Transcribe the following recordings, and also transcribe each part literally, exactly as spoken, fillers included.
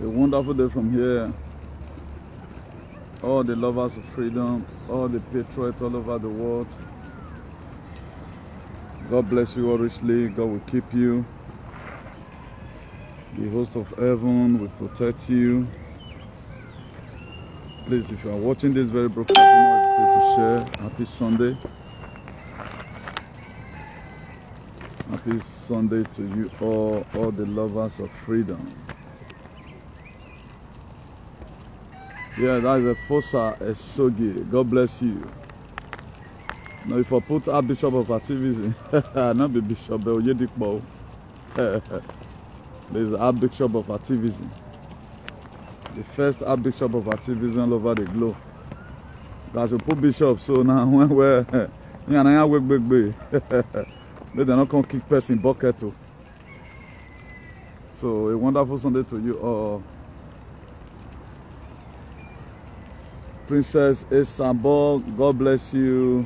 A wonderful day from here. All the lovers of freedom, all the patriots all over the world. God bless you all richly. God will keep you. The host of heaven will protect you. Please, if you are watching this very broadcast, don't hesitate to share. Happy Sunday. Happy Sunday to you all, all the lovers of freedom. Yeah, that is a Fosa Esogi. God bless you. Now, if I put Archbishop of Activism, not the Bishop Oyedikpo. There's Archbishop of Activism. The first Archbishop of Activism all over the globe. That's a poor bishop, so now when we're they don't come kick person bucket too. So a wonderful Sunday to you all. Princess Istanbul, God bless you.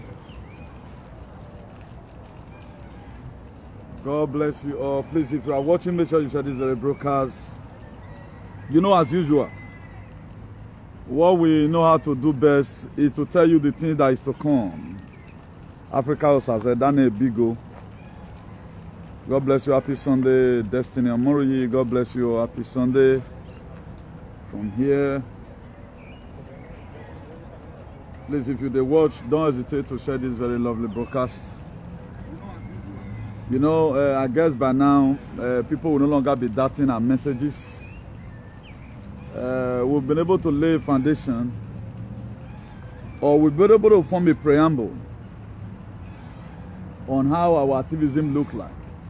God bless you all. Please, if you are watching, make sure you share this very broadcast. You know, as usual, what we know how to do best is to tell you the thing that is to come. Africa also said, Daniel Bigo. God bless you. Happy Sunday, Destiny Amoroyi. God bless you. Happy Sunday. From here. Please, if you they watch, don't hesitate to share this very lovely broadcast. You know, uh, I guess by now, uh, people will no longer be doubting our messages. Uh, we've been able to lay a foundation, or we've been able to form a preamble on how our activism look like.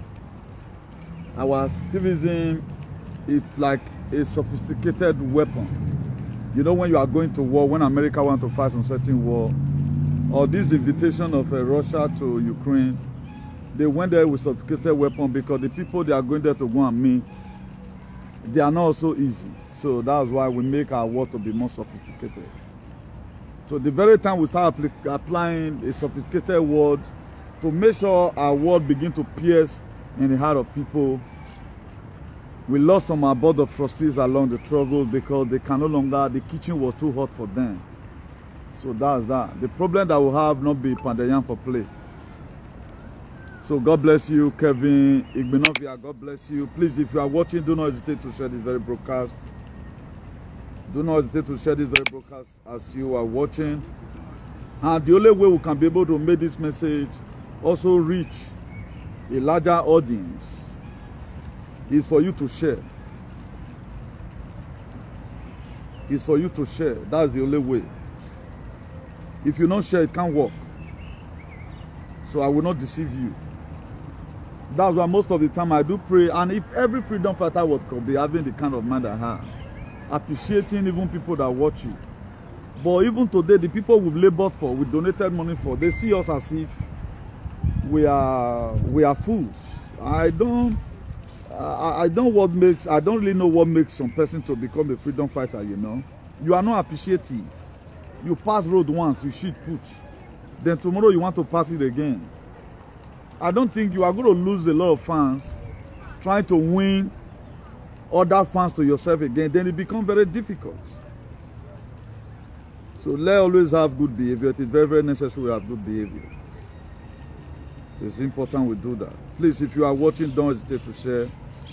Our activism is like a sophisticated weapon. You know, when you are going to war, when America wants to fight some certain war, or this invitation of uh, Russia to Ukraine, they went there with sophisticated weapon because the people they are going there to go and meet, they are not so easy. So that's why we make our war to be more sophisticated. So the very time we start applying a sophisticated word to make sure our word begin to pierce in the heart of people, we lost some of our board of trustees along the struggle because they can no longer, the kitchen was too hot for them. So that's that. The problem that we have not be Pandayan for play. So God bless you, Kevin Igbenovia. God bless you. Please, if you are watching, do not hesitate to share this very broadcast. Do not hesitate to share this very broadcast as you are watching. And the only way we can be able to make this message also reach a larger audience is for you to share. Is for you to share. That's the only way. If you don't share, it can't work. So I will not deceive you. That's why most of the time I do pray. And if every freedom fighter would be having the kind of mind I have, appreciating even people that watch you. But even today, the people we've labored for, we donated money for, they see us as if we are we are fools. I don't. I, I don't what makes I don't really know what makes some person to become a freedom fighter, you know. You are not appreciating. You pass road once, you shoot put. Then tomorrow you want to pass it again. I don't think you are going to lose a lot of fans trying to win other fans to yourself again. Then it becomes very difficult. So let's always have good behavior. It is very, very necessary we have good behavior. So it's important we do that. Please, if you are watching, don't hesitate to share.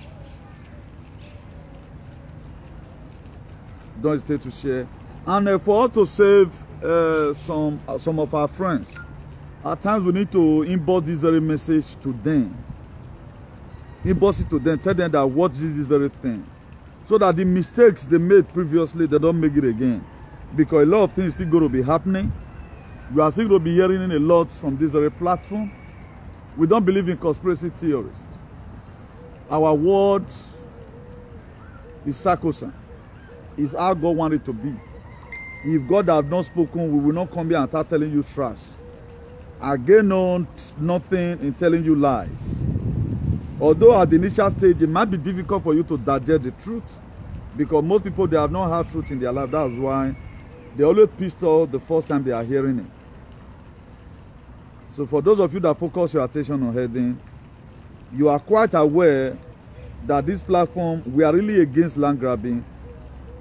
Don't hesitate to share. And uh, for us to save uh, some uh, some of our friends, at times we need to import this very message to them. Import it to them. Tell them that watch this very thing, so that the mistakes they made previously, they don't make it again. Because a lot of things still going to be happening. We are still going to be hearing a lot from this very platform. We don't believe in conspiracy theories. Our word is sacrosanct. It's how God wanted it to be. If God had not spoken, we will not come here and start telling you trash. I gain no, nothing in telling you lies. Although at the initial stage, it might be difficult for you to digest the truth, because most people, they have not had truth in their life. That's why they always pissed off the first time they are hearing it. So for those of you that focus your attention on heading, you are quite aware that this platform, we are really against land grabbing.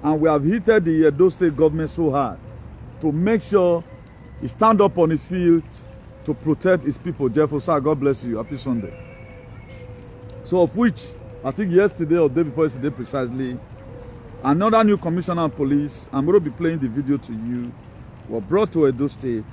And we have heated the Edo State government so hard to make sure he stand up on the field to protect his people. Therefore, sir, God bless you. Happy Sunday. So, of which, I think yesterday or day before yesterday precisely, another new commissioner of police, I'm going to be playing the video to you, was brought to Edo State.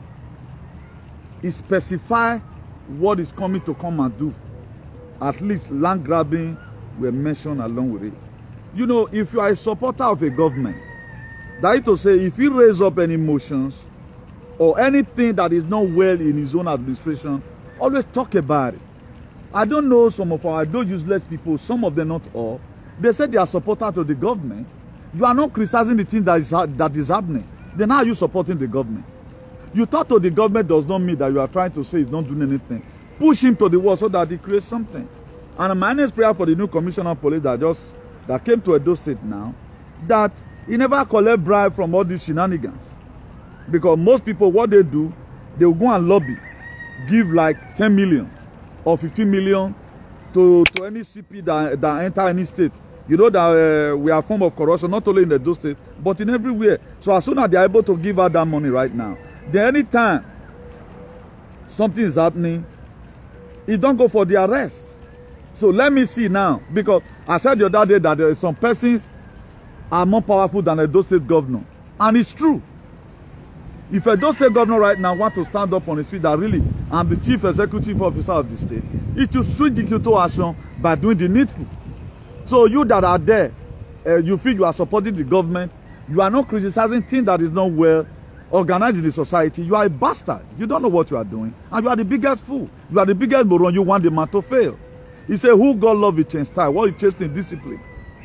He specified what is coming to come and do. At least land grabbing were mentioned along with it. You know, if you are a supporter of a government, that is to say, if he raise up any motions or anything that is not well in his own administration, always talk about it. I don't know some of our those useless people, some of them not all. They said they are supporters of the government. You are not criticizing the thing that is, that is happening. Then how are you supporting the government? You thought to the government does not mean that you are trying to say he's not doing anything. Push him to the wall so that he creates something. And my next prayer for the new commissioner of police that just that came to Edo State now, that he never collect bribe from all these shenanigans. Because most people, what they do, they will go and lobby, give like ten million or fifteen million to, to any C P that, that enter any state. You know that uh, we are a form of corruption, not only in the Edo State, but in everywhere. So as soon as they are able to give out that money right now, then anytime something is happening, it don't go for the arrest. So let me see now, because I said the other day that there are some persons are more powerful than a Edo State governor. And it's true. If a Edo State governor right now want to stand up on his feet that really I'm the chief executive officer of the state, it should switch the action by doing the needful. So you that are there, uh, you feel you are supporting the government, you are not criticizing things that is not well organized in the society, you are a bastard. You don't know what you are doing. And you are the biggest fool. You are the biggest moron. You want the man to fail. He said, who God love, he change style. What he changed in discipline.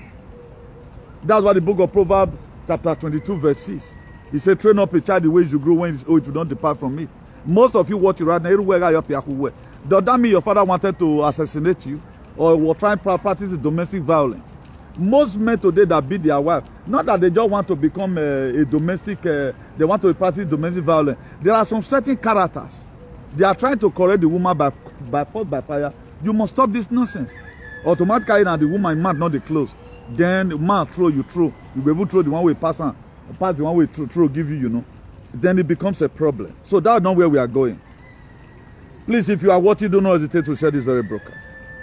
That's what the book of Proverbs, chapter twenty-two, verse six. He said, train up a child the way you grow, when it is old, you don't depart from it. Most of you watching right now, everywhere you are, does that mean your father wanted to assassinate you? Or were trying to practice domestic violence? Most men today that beat their wife, not that they just want to become a, a domestic, uh, they want to practice domestic violence. There are some certain characters. They are trying to correct the woman by, by force, by fire. You must stop this nonsense. Automatically, now the woman might not the clothes. Then the man throw, you throw. You be able to throw the one way pass on, pass the one way throw, throw, give you, you know. Then it becomes a problem. So that's not where we are going. Please, if you are watching, do not hesitate to share this very broadcast.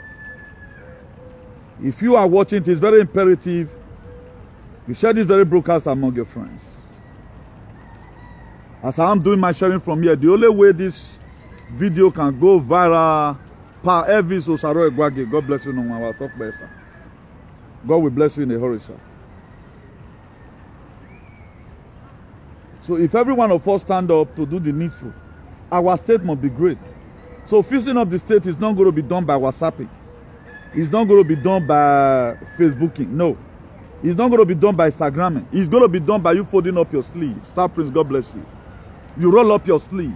If you are watching, it is very imperative you share this very broadcast among your friends. As I am doing my sharing from here, the only way this video can go viral, Pa Elvis Osaro Egwage, God bless you, no one will talk better. God will bless you in a hurry, sir. So if every one of us stand up to do the needful, our state must be great. So fixing up the state is not going to be done by WhatsApping. It's not going to be done by Facebooking. No. It's not going to be done by Instagramming. It's going to be done by you folding up your sleeve. Star Prince, God bless you. You roll up your sleeve.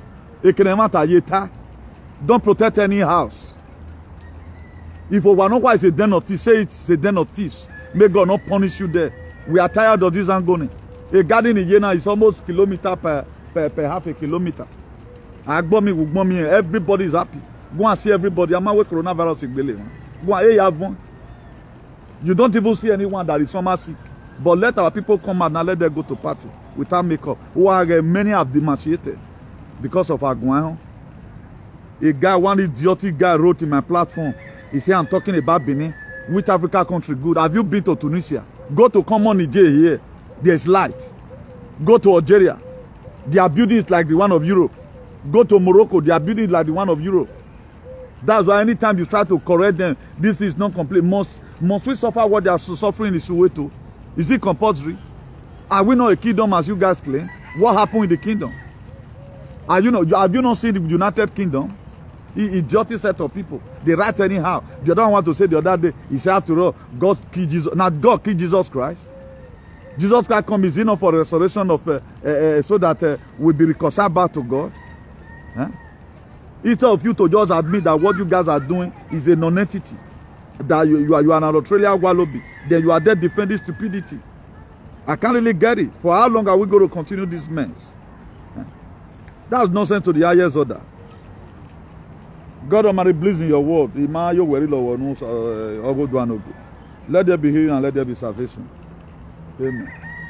Don't protect any house. If Owanokwa is a den of thieves, say it's a den of thieves. May God not punish you there. We are tired of this angoni. A garden in Yena is almost kilometer per, per, per half a kilometer. Everybody is happy. Go and see everybody. I'm away coronavirus. Go and hey, have one. You don't even see anyone that is somehow sick. But let our people come out and let them go to party without makeup. Who are uh, many have demarcated because of our guano. A guy, one idiotic guy wrote in my platform. He said, I'm talking about Benin. Which Africa country good? Have you been to Tunisia? Go to common Niger here. There's light. Go to Algeria. Their building is like the one of Europe. Go to Morocco. Their building is like the one of Europe. That's why anytime you try to correct them, this is not complete. Must, must we suffer what they are suffering in Soweto? Is it compulsory? Are we not a kingdom as you guys claim? What happened in the kingdom? Are you not, have you not seen the United Kingdom? Idiotic set of people. They write anyhow. They don't want to say the other day, he said after all, God killed Jesus. Now God killed Jesus Christ. Jesus Christ comes is enough for the restoration of, uh, uh, uh, so that uh, we'll be reconciled back to God. Huh? Instead of you to just admit that what you guys are doing is a non-entity, that you, you, are, you are an Australian wallaby, then you are there defending stupidity. I can't really get it. For how long are we going to continue this mess? Huh? That's nonsense to the highest order. God Almighty, please in your word. Let there be healing and let there be salvation. Amen.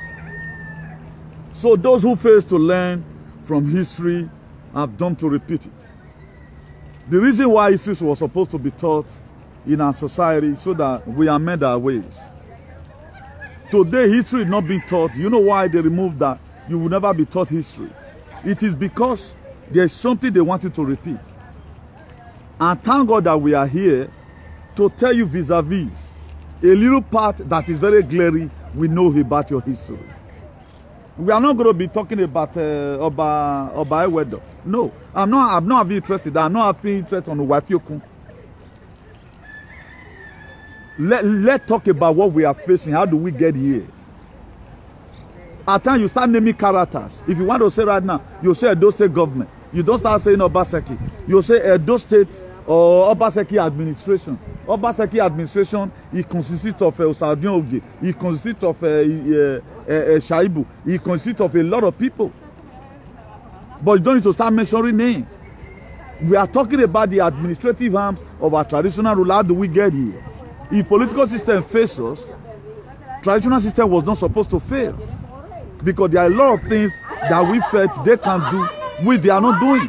So those who fail to learn from history have done to repeat it. The reason why history was supposed to be taught in our society so that we amend our ways. Today, history is not being taught. You know why they removed that? You will never be taught history. It is because there is something they want you to repeat. And thank God that we are here to tell you vis-a-vis a little part that is very glaring we know about your history. We are not going to be talking about uh, Oba Oba Ewedo. No, I'm not. I'm not interested. I'm not having interest on Wafiokun. Let Let's talk about what we are facing. How do we get here? At times you start naming characters. If you want to say right now, you say Edo State government. You don't start saying Obaseki. You say Edo State or Obaseki administration. Obaseki administration, it consists of uh, Osadion Oge. It consists of uh, uh, uh, uh, Shaibu. It consists of a lot of people. But you don't need to start mentioning names. We are talking about the administrative arms of our traditional ruler. How do we get here? If political system fails us, traditional system was not supposed to fail. Because there are a lot of things that we felt they can do, which they are not doing.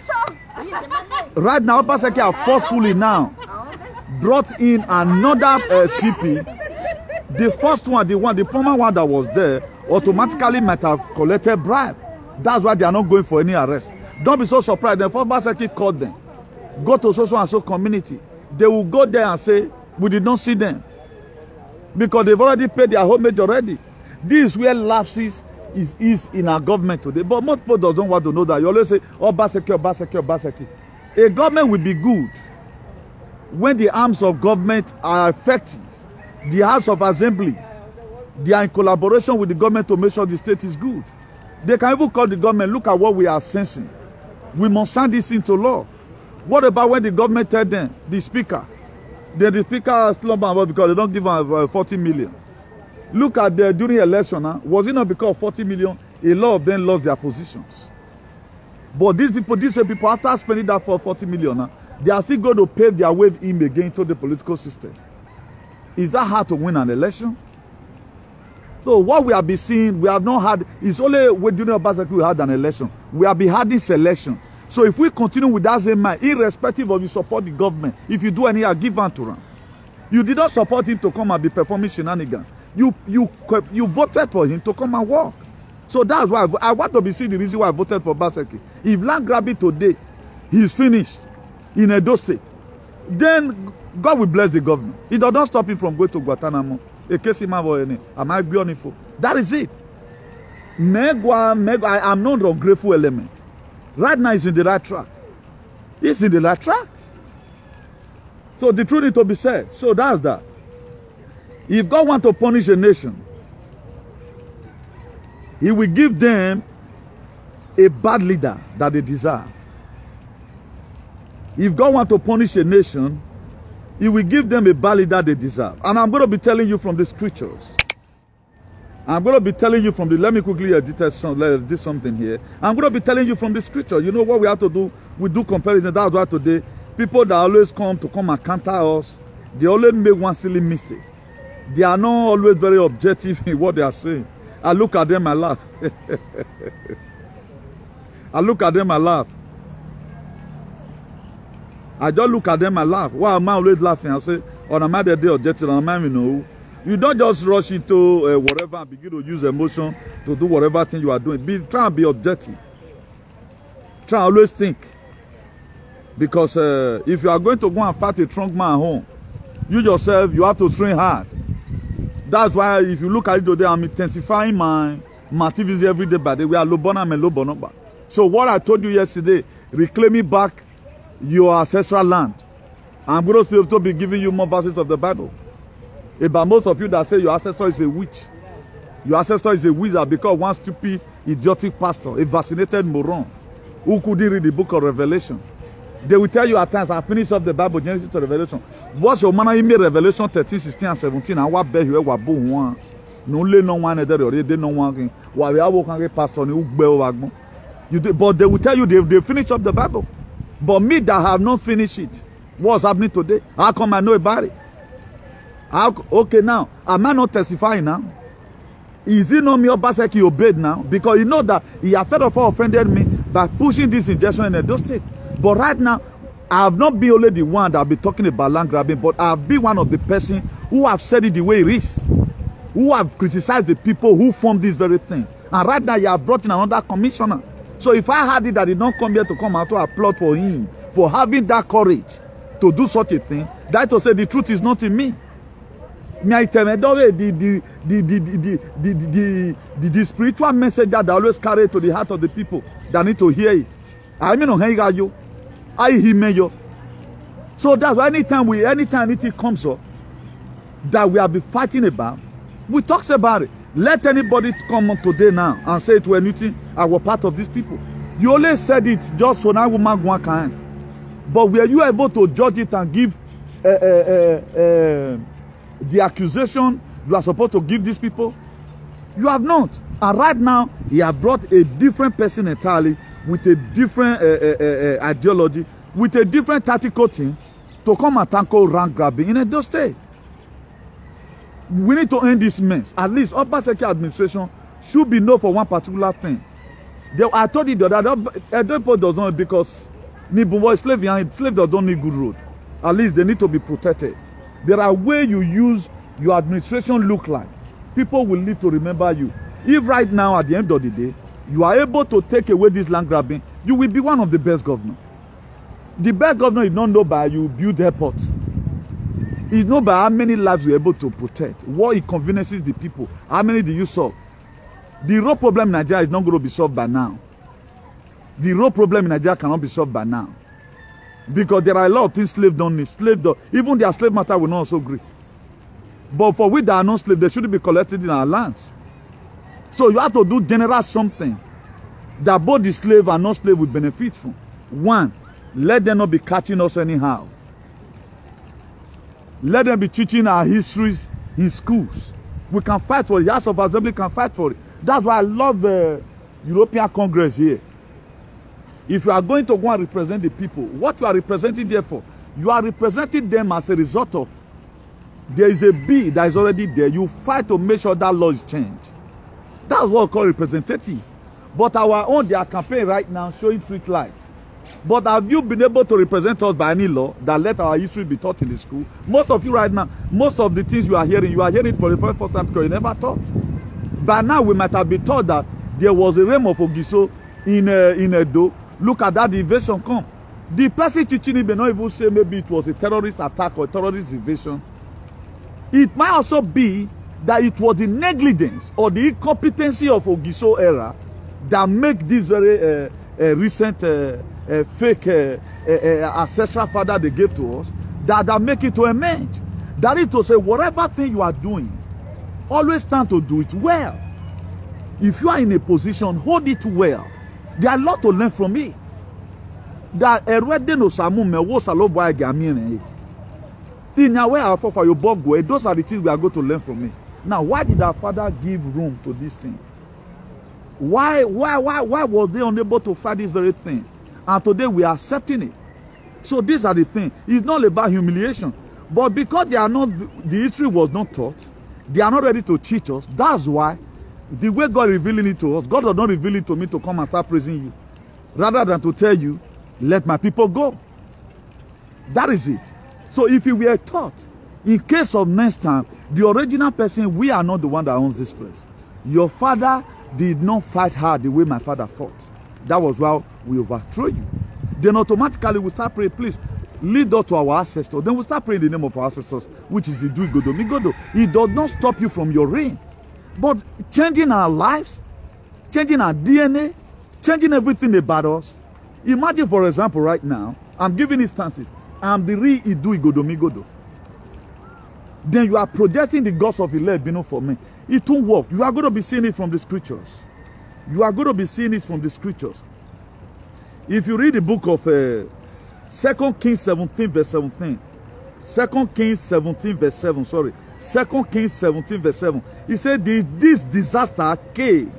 Right now, Obaseki are forcefully now brought in another uh, C P. The first one, the one, the former one that was there, automatically might have collected bribe. That's why they are not going for any arrest. Don't be so surprised. The Obaseki called them. Go to so and so community. They will go there and say, we did not see them. Because they've already paid their homage already. This is where lapses is, is in our government today. But most people don't want to know that. You always say, Obaseki, Obaseki, Obaseki. A government will be good when the arms of government are effective. The House of Assembly, they are in collaboration with the government to make sure the state is good. They can even call the government, look at what we are sensing. We must sign this into law. What about when the government tell them, the speaker, then the speaker slumber because they don't give them uh, forty million. Look at the during election, huh? Was it not because of forty million, a lot of them lost their positions. But these people, these same people, after spending that for forty million, huh, they are still going to pave their way in again to the political system. Is that hard to win an election? So what we have been seeing, we have not had, it's only when during Obaseki we had an election. We have been having selection. So if we continue with that same mind, irrespective of you support the government, if you do any, give on to him. You did not support him to come and be performing shenanigans. You, you, you voted for him to come and work. So that's why I, I want to be seeing the reason why I voted for Obaseki. If land grabbing today, he is finished in Edo State, then God will bless the government. It does not stop him from going to Guantanamo. Am I beautiful? That is it. Megwa, Megwa, I am not a grateful element. Right now, he's in the right track. He's in the right track. So the truth is to be said. So that's that. If God wants to punish a nation, he will give them a bad leader that they deserve. If God wants to punish a nation, he will give them a bad leader they deserve. And I'm going to be telling you from the scriptures. I'm going to be telling you from the, let me quickly edit some, something here. I'm going to be telling you from the scripture. You know what we have to do? We do comparison. That's why today, people that always come to come and counter us, they always make one silly mistake. They are not always very objective in what they are saying. I look at them and laugh. I look at them and laugh. I just look at them and laugh. Why am I always laughing? I say, on a matter day objective, on a man, you know. You don't just rush into uh, whatever and begin to use emotion to do whatever thing you are doing. Be, try and be objective. Try and always think. Because uh, if you are going to go and fight a strong man at home, you yourself, you have to train hard. That's why if you look at it today, I'm intensifying my, my activities every day by the way. Lobona and Lobonoba. So what I told you yesterday, reclaiming back your ancestral land. I'm going to still be giving you more verses of the Bible. About most of you that say your ancestor is a witch. Your ancestor is a wizard because one stupid, idiotic pastor, a vaccinated moron, who couldn't read the book of Revelation. They will tell you at times, I finished up the Bible, Genesis to Revelation. What's your manner? You made Revelation thirteen, sixteen, and seventeen, and what bet you were born. No, no one, they already no one. Why we are working pastor, you do, but they will tell you they, they finished up the Bible. But me that have not finished it, what's happening today? How come I know about it? How, okay, now, am I not testifying now? Is it not me, Obaseki, obeyed now? Because he know that he had first of all offended me by pushing this injection in Edo State. But right now, I have not been only the one that have been talking about land grabbing, but I have been one of the person who have said it the way it is, who have criticized the people who formed this very thing. And right now, you have brought in another commissioner. So if I had it that did not come here to come out to applaud for him, for having that courage to do such a thing, that to say the truth is not in me. Me, I tell me, the, the, the, the, the, the, the, the, the, the spiritual message that I always carry to the heart of the people that need to hear it. I mean, on you, I hear you. So that's why anytime we, anytime anything comes up that we have been fighting about, we talk about it. Let anybody come on today now and say to anything, I was part of these people. You only said it just for now, woman, one kind. But were you able to judge it and give uh, uh, uh, uh, the accusation you are supposed to give these people? You have not. And right now, he has brought a different person entirely with a different uh, uh, uh, ideology, with a different tactical team to come and tackle rank grabbing in Edo State. We need to end this mess. At least Obaseki administration should be known for one particular thing. They, I told you that Edo does not, because Nibuwa is slave behind slave that don't need good road. At least they need to be protected. There are ways you use your administration look like. People will live to remember you. If right now, at the end of the day, you are able to take away this land grabbing, you will be one of the best governors. The best governor is not known by you build airports. It's not by how many lives you're able to protect, what inconveniences the people, how many do you solve. The road problem in Nigeria is not going to be solved by now. The road problem in Nigeria cannot be solved by now. Because there are a lot of things slaves don't need. Slave don't, even their slave matter will not also agree. But for we that are not slaves, they shouldn't be collected in our lands. So you have to do general something that both the slave and non-slave will benefit from. One, let them not be catching us anyhow. Let them be teaching our histories in schools. We can fight for it. The House of Assembly can fight for it. That's why I love the European Congress here. If you are going to go and represent the people, what you are representing there for, you are representing them as a result of there is a bill that is already there. You fight to make sure that law is changed. That's what we call representative. But our own, their campaign right now showing street light. But have you been able to represent us by any law that let our history be taught in the school? Most of you right now, most of the things you are hearing, you are hearing for the very first time because you never taught. By now, we might have been taught that there was a realm of Ogiso in, uh, in Edo. Look at that, the invasion come. The person teaching it may not even say maybe it was a terrorist attack or a terrorist invasion. It might also be that it was the negligence or the incompetency of Ogiso era that make this very uh, uh, recent uh, uh, fake uh, uh, uh, ancestral father they gave to us, that, that make it to emerge. That is to say, whatever thing you are doing, always stand to do it well. If you are in a position, hold it well. There are a lot to learn from me. That already no samu me wo salo boy gamine. In a way, for your bogo, those are the things we are going to learn from me. Now, why did our father give room to this thing? Why, why, why, why was they unable to fight this very thing? And today we are accepting it. So these are the things. It's not about humiliation, but because they are not, the history was not taught, they are not ready to teach us. That's why the way God revealing it to us, God does not reveal it to me to come and start praising you, rather than to tell you, let my people go. That is it. So if you were taught, in case of next time, the original person, we are not the one that owns this place. Your father did not fight hard the way my father fought. That was why we overthrew you. Then automatically we start praying, please, lead us to our ancestors. Then we start praying in the name of our ancestors, which is Idu Igodo Migodo. It does not stop you from your reign. But changing our lives, changing our D N A, changing everything about us. Imagine, for example, right now, I'm giving instances. I'm the real Idu Igodo Migodo. Then you are projecting the gods of Ile Binu for me. It won't work. You are going to be seeing it from the scriptures. You are going to be seeing it from the scriptures. If you read the book of uh, Second Kings seventeen verse seventeen, Second Kings seventeen verse seven, sorry, Second Kings seventeen verse seven, he said this disaster came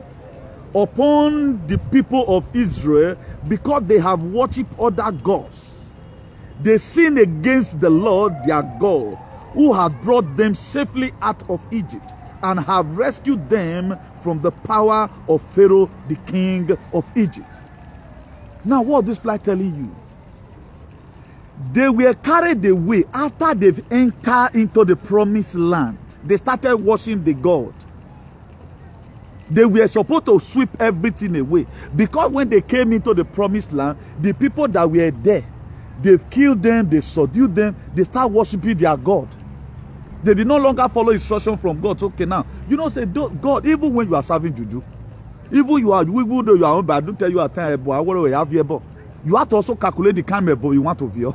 upon the people of Israel because they have worshipped other gods. They sinned against the Lord their God, who had brought them safely out of Egypt. and have rescued them from the power of Pharaoh, the king of Egypt. Now, what is this plight telling you? They were carried away after they've entered into the promised land. They started worshiping the God. They were supposed to sweep everything away. Because when they came into the promised land, the people that were there, they've killed them, they subdued them, they start worshiping their God. They did no longer follow instruction from God. So, okay, now, you know, say, God, even when you are serving juju, even you are, even though you are, but I don't tell you at time, boy, I want to have your you have to also calculate the kind of you want to view.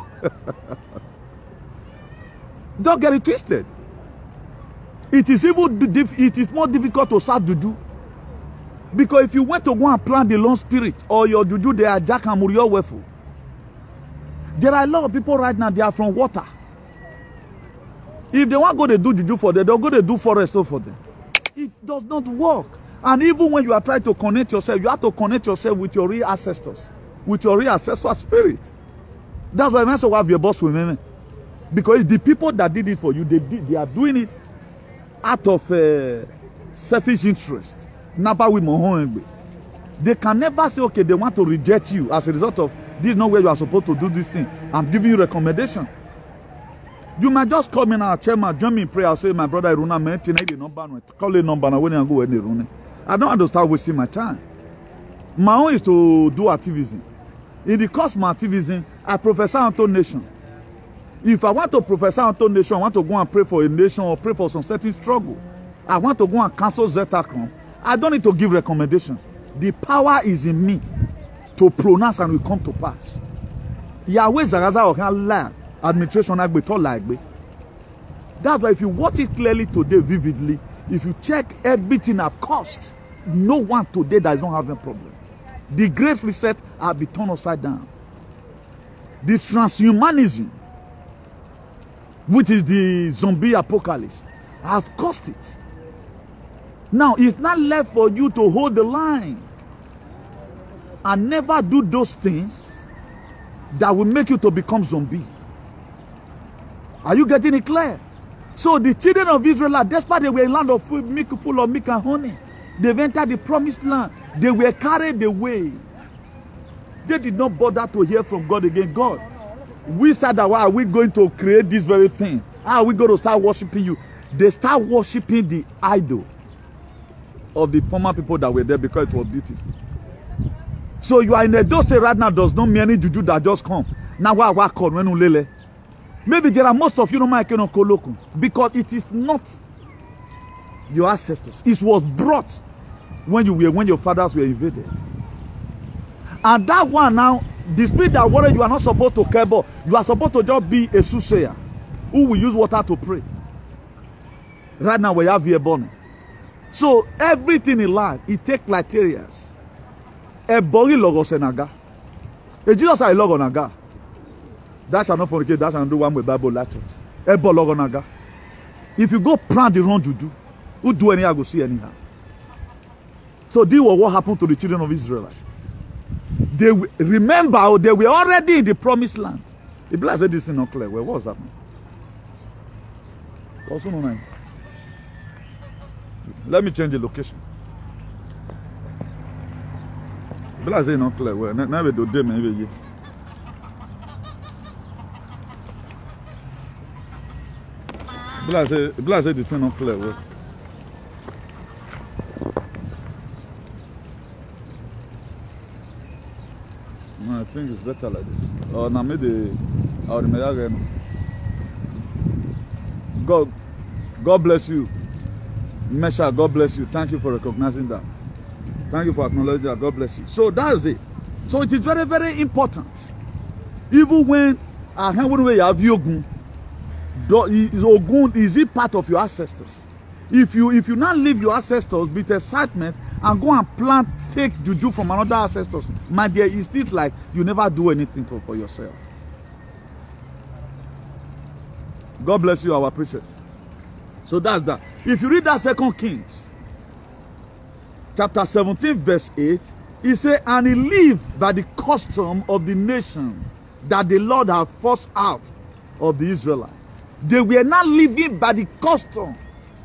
Don't get it twisted. It is even it is more difficult to serve juju. Because if you went to go and plant the Lone Spirit or your juju, they are Jack and Murio Wefu. There are a lot of people right now, they are from water. If they want to go to do juju for them, they'll go to do forest for them. It does not work. And even when you are trying to connect yourself, you have to connect yourself with your real ancestors, with your real ancestral spirit. That's why I have your boss women. Because the people that did it for you, they did, they are doing it out of uh, selfish interest. They can never say, okay, they want to reject you as a result of this is not where you are supposed to do this thing. I'm giving you recommendation. You might just come in our chairman, join me in prayer, say, my brother Iruna, man, the number, call a number, and when I go in I don't want to start wasting my time. My own is to do activism. In the course of my activism, I prophesy unto nation. If I want to prophesy unto nation, I want to go and pray for a nation or pray for some certain struggle. I want to go and cancel Zetacom. I don't need to give recommendation. The power is in me to pronounce and will come to pass. Yahweh Zaraza Okan administration like that's why if you watch it clearly today, vividly, if you check everything at cost, no one today that is not having a problem. The great reset will be turned upside down. The transhumanism, which is the zombie apocalypse, have cost it. Now, it's not left for you to hold the line and never do those things that will make you to become zombie. Are you getting it clear? So the children of Israel, despite they were a land of food, milk, full of milk and honey, they've entered the promised land. They were carried away. They did not bother to hear from God again. God, we said that why are we going to create this very thing? How are we going to start worshiping you? They start worshiping the idol of the former people that were there because it was beautiful. So you are in a dose right now, does not mean any juju that just come. Now why I call when ulele? Maybe there are most of you know my local because it is not your ancestors. It was brought when you were when your fathers were invaded. And that one now, the spirit that worry you are not supposed to care about. You are supposed to just be a soothsayer who will use water to pray. Right now we have here born. So everything in life, it takes criterias. A body logo senaga. A Jesus I logo naga. That shall not fornicate, that shall not do one with Bible lecture. A ball logo naga. If you go plant the wrong juju, who do anyhow go see anyhow. So this was what happened to the children of Israel. They remember they were already in the promised land. The blood said this is not clear. Well, what was happening? Also no name. Let me change the location. Blood said not clear. Well, now we do them every year. Blood said blood said this is not clear. Well. No, I think it's better like this. Oh, now maybe I'll remember again. God, God bless you. Mesha, God bless you. Thank you for recognizing that. Thank you for acknowledging that. God bless you. So that's it. So it is very, very important. Even when I have Ogun, Ogun is it part of your ancestors? If you if you not leave your ancestors with excitement and go and plant, take juju from another ancestors, my dear, it's still like you never do anything for, for yourself. God bless you, our princess. So that's that. If you read that Second Kings, chapter seventeen, verse eight, he said, and he lived by the custom of the nation that the Lord had forced out of the Israelites. They were not living by the custom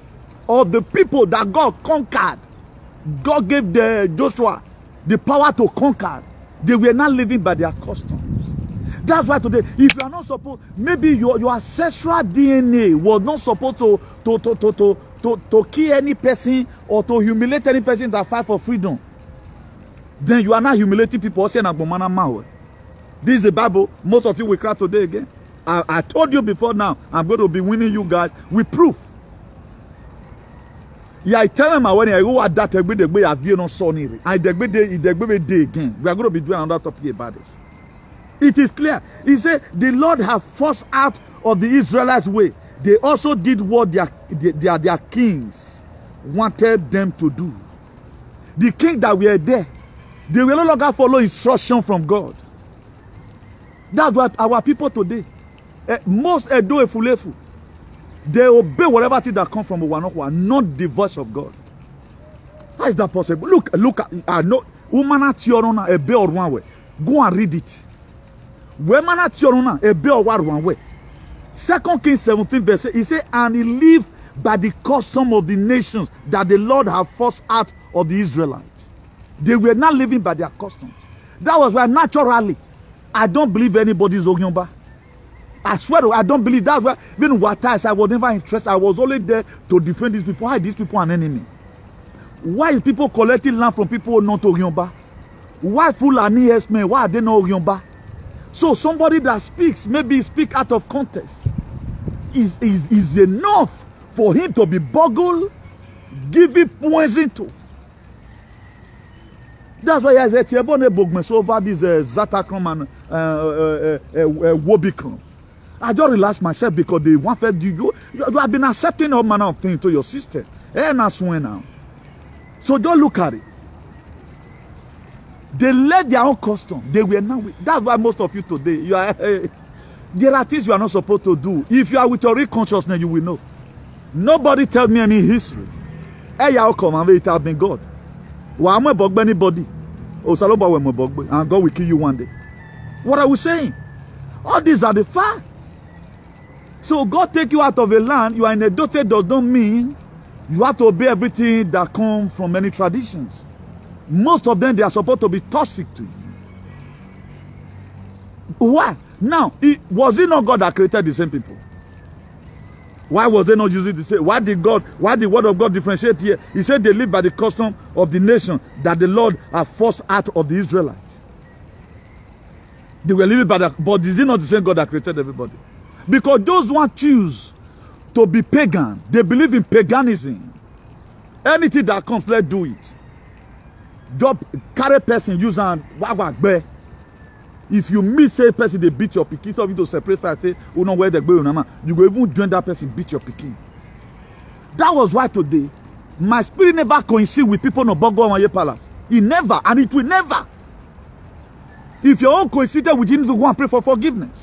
of the people that God conquered. God gave the Joshua the power to conquer. They were not living by their customs. That's why today, if you are not supposed, maybe your, your ancestral D N A was not supposed to to, to, to, to, to, to kill any person or to humiliate any person that fight for freedom. Then you are not humiliating people. This is the Bible. Most of you will cry today again. I, I told you before now, I'm going to be winning you guys with proof. Yeah, I tell them when I go at that, I be have you not saw it. I day again. We are going to be doing another topic about this. It is clear. He said the Lord have forced out of the Israelites' way. They also did what their, their, their kings wanted them to do. The king that were there, they will no longer follow instruction from God. That's what our people today, uh, most uh, do a fulefu. They obey whatever thing that comes from Owanokwa, not the voice of God. How is that possible? Look, look, I know, Umana Tiorona, a be or one way. Go and read it. Wemana Tiorona, a be or one way. Second Kings seventeen, verse eight, he said, and he lived by the custom of the nations that the Lord have forced out of the Israelites. They were not living by their customs. That was why naturally, I don't believe anybody is Ogyomba. I swear to, I don't believe. That's why even what I said, I was never interested. I was only there to defend these people. Why these people are an enemy? Why is people collecting land from people who are not Ogyomba? Why Fulani herdsmen? Why are they not Ogyomba? So somebody that speaks, maybe speak out of context, is, is, is enough for him to be boggled, giving poison to. That's why I said, Tiebone Bogmes over this uh, Zatacrom and uh, uh, uh, uh, Wobicron. I just relaxed myself because they wanted you go. You, you have been accepting all manner of things to your sister. And that's when now. So don't look at it. They led their own custom. They were not with. That's why most of you today, you are. Uh, there are things you are not supposed to do. If you are with your real consciousness, you will know. Nobody tell me any history. Hey, y'all come and it has been God. Well, I'm not anybody. Oh, and God will kill you one day. What are we saying? All these are the facts. So God take you out of a land, you are in a dote does not mean you have to obey everything that comes from many traditions. Most of them, they are supposed to be toxic to you. Why? Now, it, was it not God that created the same people? Why was they not using the same? Why did God, why did the word of God differentiate here? He said they live by the custom of the nation that the Lord has forced out of the Israelites. They were living by that, but is it not the same God that created everybody? Because those who choose to be pagan, they believe in paganism. Anything that comes, let's do it. Job, carry person, use and wag bear. If you meet say person, they beat your pikin, so you to separate fire, say, oh no, where they go, you go even join that person, beat your pikin. That was why today, my spirit never coincide with people no Bongo and Waye Palace. It never, and it will never. If your own coincided with you, need to go and pray for forgiveness.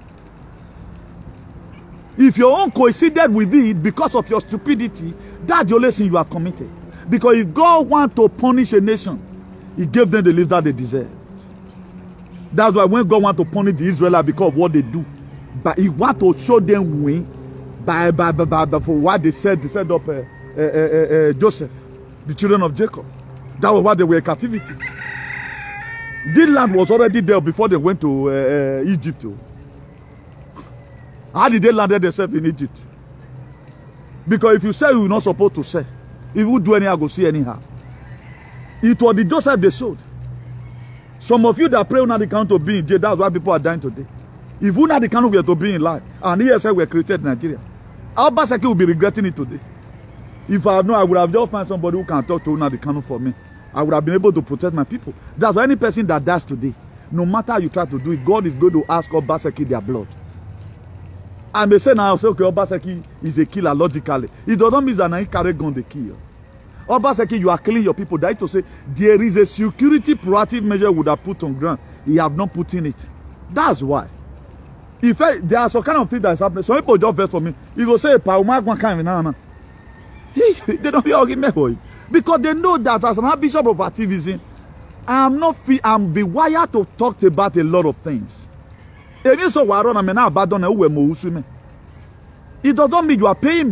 If your own coincided with it because of your stupidity, that's the only sin you have committed. Because if God wants to punish a nation, He gave them the life that they deserve. That's why when God wants to punish the Israelites because of what they do, but He wants to show them win by, by, by, by, by for what they said, they set up uh, uh, uh, uh, Joseph, the children of Jacob. That was why they were in captivity. This land was already there before they went to uh, uh, Egypt. Too. How did they land themselves in Egypt? Because if you say you're not supposed to say, if you do anyhow, go see anyhow. It was the Joseph they sold. Some of you that pray on the count to be in jail, that's why people are dying today. If we not the count we are to be in life, and E S L were created in Nigeria, our Basaki will be regretting it today. If I know, I would have just found somebody who can talk to Una the count for me. I would have been able to protect my people. That's why any person that dies today, no matter how you try to do it, God is going to ask Obaseki their blood. And they say now, say, okay, Obaseki is a killer logically. It doesn't mean that I carry gun the kill. Obaseki, you are killing your people. That is to say, there is a security proactive measure would have put on ground. He have not put in it. That's why. If I, there are some kind of things that is happening, some people just vex for me. You go say, "Pauma one kind of they don't be arguing boy." Because they know that as an Archbishop of activism, I am not feel I'm be wired to talk about a lot of things. Even so, it doesn't mean you are paying me.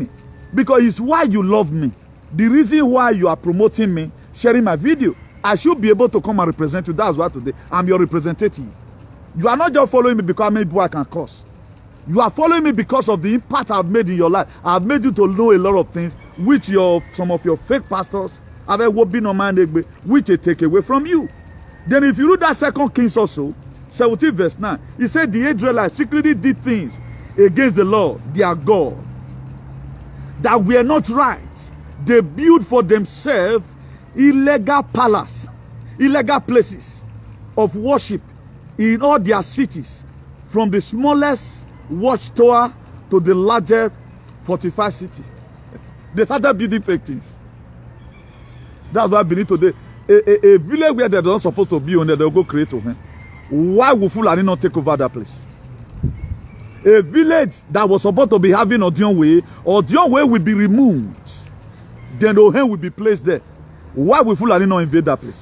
Because it's why you love me. The reason why you are promoting me, sharing my video, I should be able to come and represent you. That's why today I'm your representative. You are not just following me because many people I can curse. You are following me because of the impact I've made in your life. I've made you to know a lot of things which your some of your fake pastors have been on my neck, which they take away from you. Then if you read that Second Kings also, seventeen verse nine, he said the Israelites secretly did things against the Lord, their God, that were not right. They built for themselves illegal palace, illegal places of worship in all their cities, from the smallest watchtower to the largest fortified city. They started building fake things. That's why I believe today, a, a, a village where they're not supposed to be on there, they'll go create to him. Why would Fulani not take over that place? A village that was supposed to be having Odion Way, Odion Way will be removed. Then Ohen will be placed there. Why will Fulani not invade that place?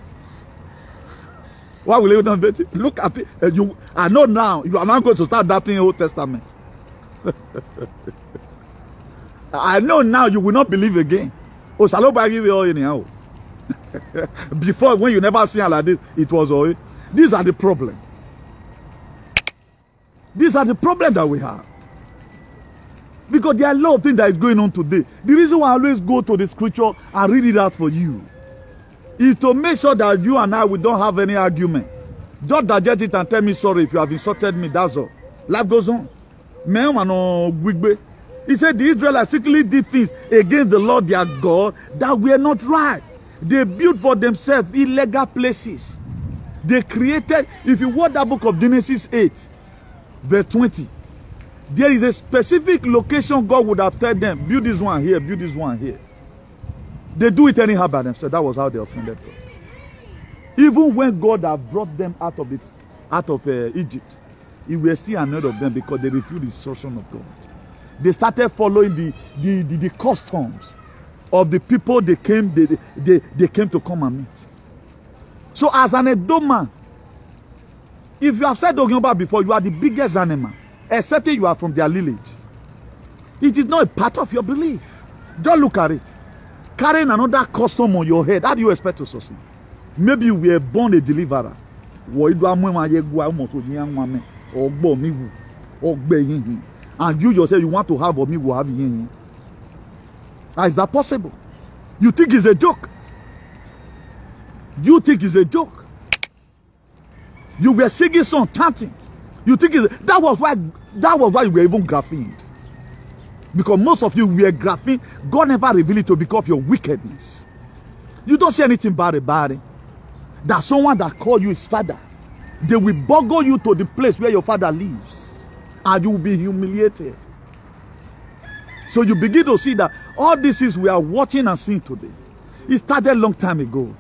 Why will you not invade it? Look at it. Uh, you, I know now, you are not going to start doubting the Old Testament. I know now you will not believe again. Oh, Saloba give you all anyhow. Before, when you never see like this, it was all. These are the problems. These are the problems that we have. Because there are a lot of things that is going on today. The reason why I always go to the scripture and read it out for you is to make sure that you and I, we don't have any argument. Just digest it and tell me sorry if you have insulted me, that's all. Life goes on. He said the Israelites secretly did things against the Lord their God that were not right. They built for themselves illegal places. They created, if you read that book of Genesis eight, verse twenty, there is a specific location God would have told them, build this one here, build this one here. They do it anyhow by themselves. That was how they offended God. Even when God had brought them out of it, out of uh, Egypt, He was still annoyed of them because they refused the instruction of God. They started following the, the, the, the customs of the people they came, they, they, they came to come and meet. So as an Edoman, if you have said Ogyoba before, you are the biggest animal, except you are from their lineage. It is not a part of your belief. Don't look at it. Carrying another custom on your head, how do you expect to succeed? Maybe you were born a deliverer. And you yourself, you want to have or me will have you. Is that possible? You think it's a joke? You think it's a joke? You were singing song, chanting. You think it's a, that was why that was why you were even graphined. Because most of you were graphing. God never revealed it to because of your wickedness. You don't see anything bad about it. That someone that called you his father, they will boggle you to the place where your father lives. And you will be humiliated. So you begin to see that all this is we are watching and seeing today. It started a long time ago.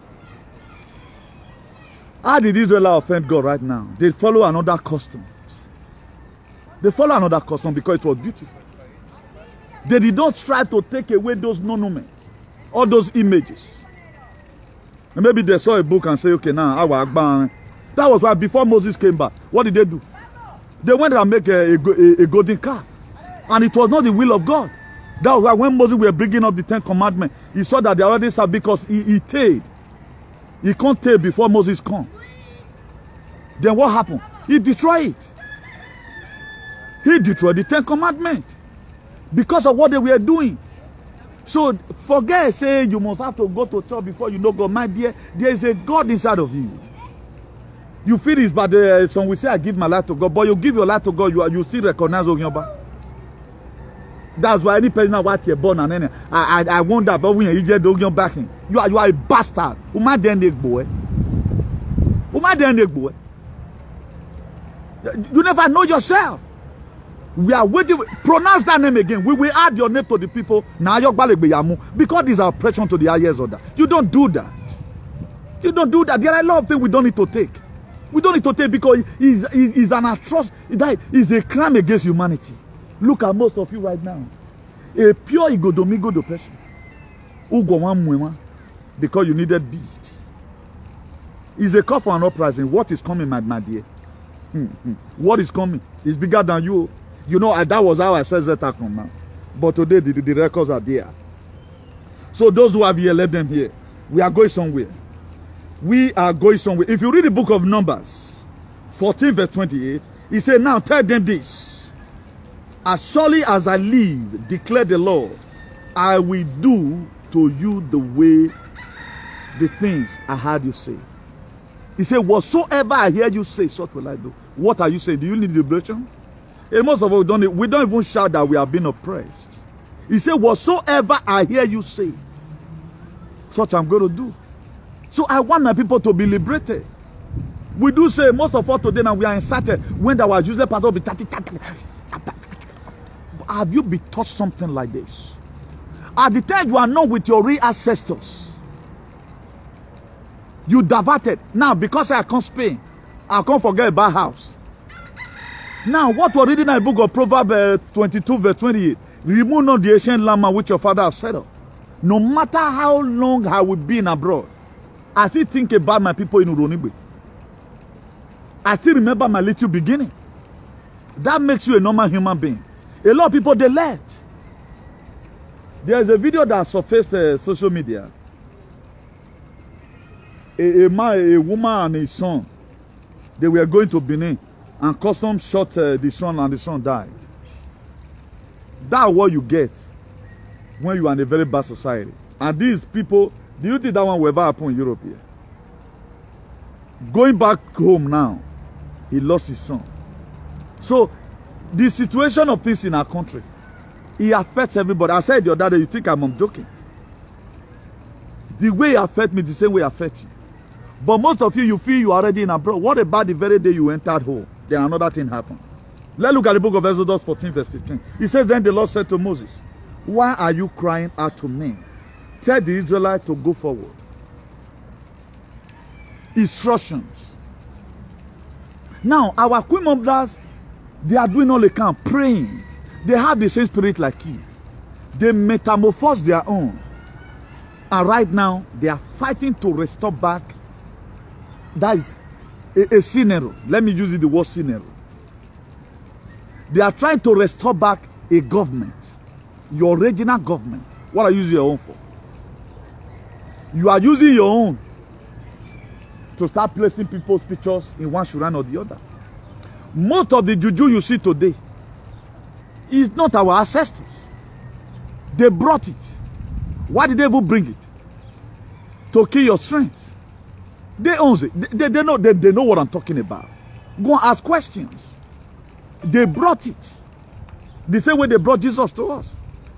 How did Israel offend God right now? They follow another customs. They follow another custom because it was beautiful. They did not try to take away those monuments, all those images. And maybe they saw a book and say, okay, now our Akbar. That was why before Moses came back, what did they do? They went and make a, a, a golden calf. And it was not the will of God. That was why when Moses were bringing up the Ten Commandments, he saw that they already said because he, he tailed. He can't tail before Moses come. Then what happened? He destroyed it. He destroyed the Ten Commandments because of what they were doing. So forget say you must have to go to church before you know God. My dear, there is a God inside of you. You feel this, but uh, some will say I give my life to God, but you give your life to God, you are, you still recognize Ogyoba. That's why any person what you're born and then I, I I wonder but when you get Ogyoba backing, you are you are a bastard. Uma den boy. Uma den boy. You never know yourself. We are waiting. Pronounce that name again. We will add your name to the people. Now because this is oppression to the highest order. You don't do that. You don't do that. There are a lot of things we don't need to take. We don't need to take because it's, it's an atrocity. It's a crime against humanity. Look at most of you right now. A pure igodomigodo person. Who go one mwema because you needed bead. It's a call for an uprising. What is coming, my, my dear? Hmm, hmm. What is coming? It's bigger than you. You know, that was how I said that come now. But today, the, the records are there. So those who have here, let them hear. We are going somewhere. We are going somewhere. If you read the book of Numbers, fourteen verse twenty-eight, he said, now tell them this. As surely as I live, declare the Lord, I will do to you the way, the things I heard you say. He said, whatsoever I hear you say, such will I do. What are you saying? Do you need liberation? And most of us don't, we don't even shout that we are being oppressed. He said, whatsoever I hear you say, such I'm going to do. So I want my people to be liberated. We do say, most of us today now, we are incited when our usual part will be chatting. Have you been taught something like this? At the time you are not with your real ancestors, you diverted. Now, because I can't Spain, I can't forget about house. Now, what we're reading in the book of Proverbs uh, twenty-two, verse twenty-eight, remove not the ancient land which your father have settled. No matter how long I will be in abroad, I still think about my people in Uronibe. I still remember my little beginning. That makes you a normal human being. A lot of people, they left. There is a video that surfaced uh, social media. A, a man, a woman and his son, they were going to Benin, and customs shot uh, the son, and the son died. That's what you get when you are in a very bad society. And these people, do you think that one will ever happen in Europe here? Going back home now, he lost his son. So, the situation of things in our country, it affects everybody. I said the other day, you think I'm joking. The way it affects me, the same way it affects you. But most of you, you feel you are already in abroad. What about the very day you entered home? Then another thing happened. Let's look at the book of Exodus fourteen, verse fifteen. It says, then the Lord said to Moses, why are you crying out to me? Tell the Israelites to go forward. Instructions. Now, our queen mothers, they are doing all they can, praying. They have the same spirit like you. They metamorphose their own. And right now, they are fighting to restore back. That is a, a scenario. Let me use it, the word scenario. They are trying to restore back a government. Your original government. What are you using your own for? You are using your own to start placing people's pictures in one shrine or the other. Most of the juju you see today is not our ancestors. They brought it. Why did they even bring it? To kill your strength. They own it. They, they, know, they, they know what I'm talking about. Go and ask questions. They brought it. The same way they brought Jesus to us.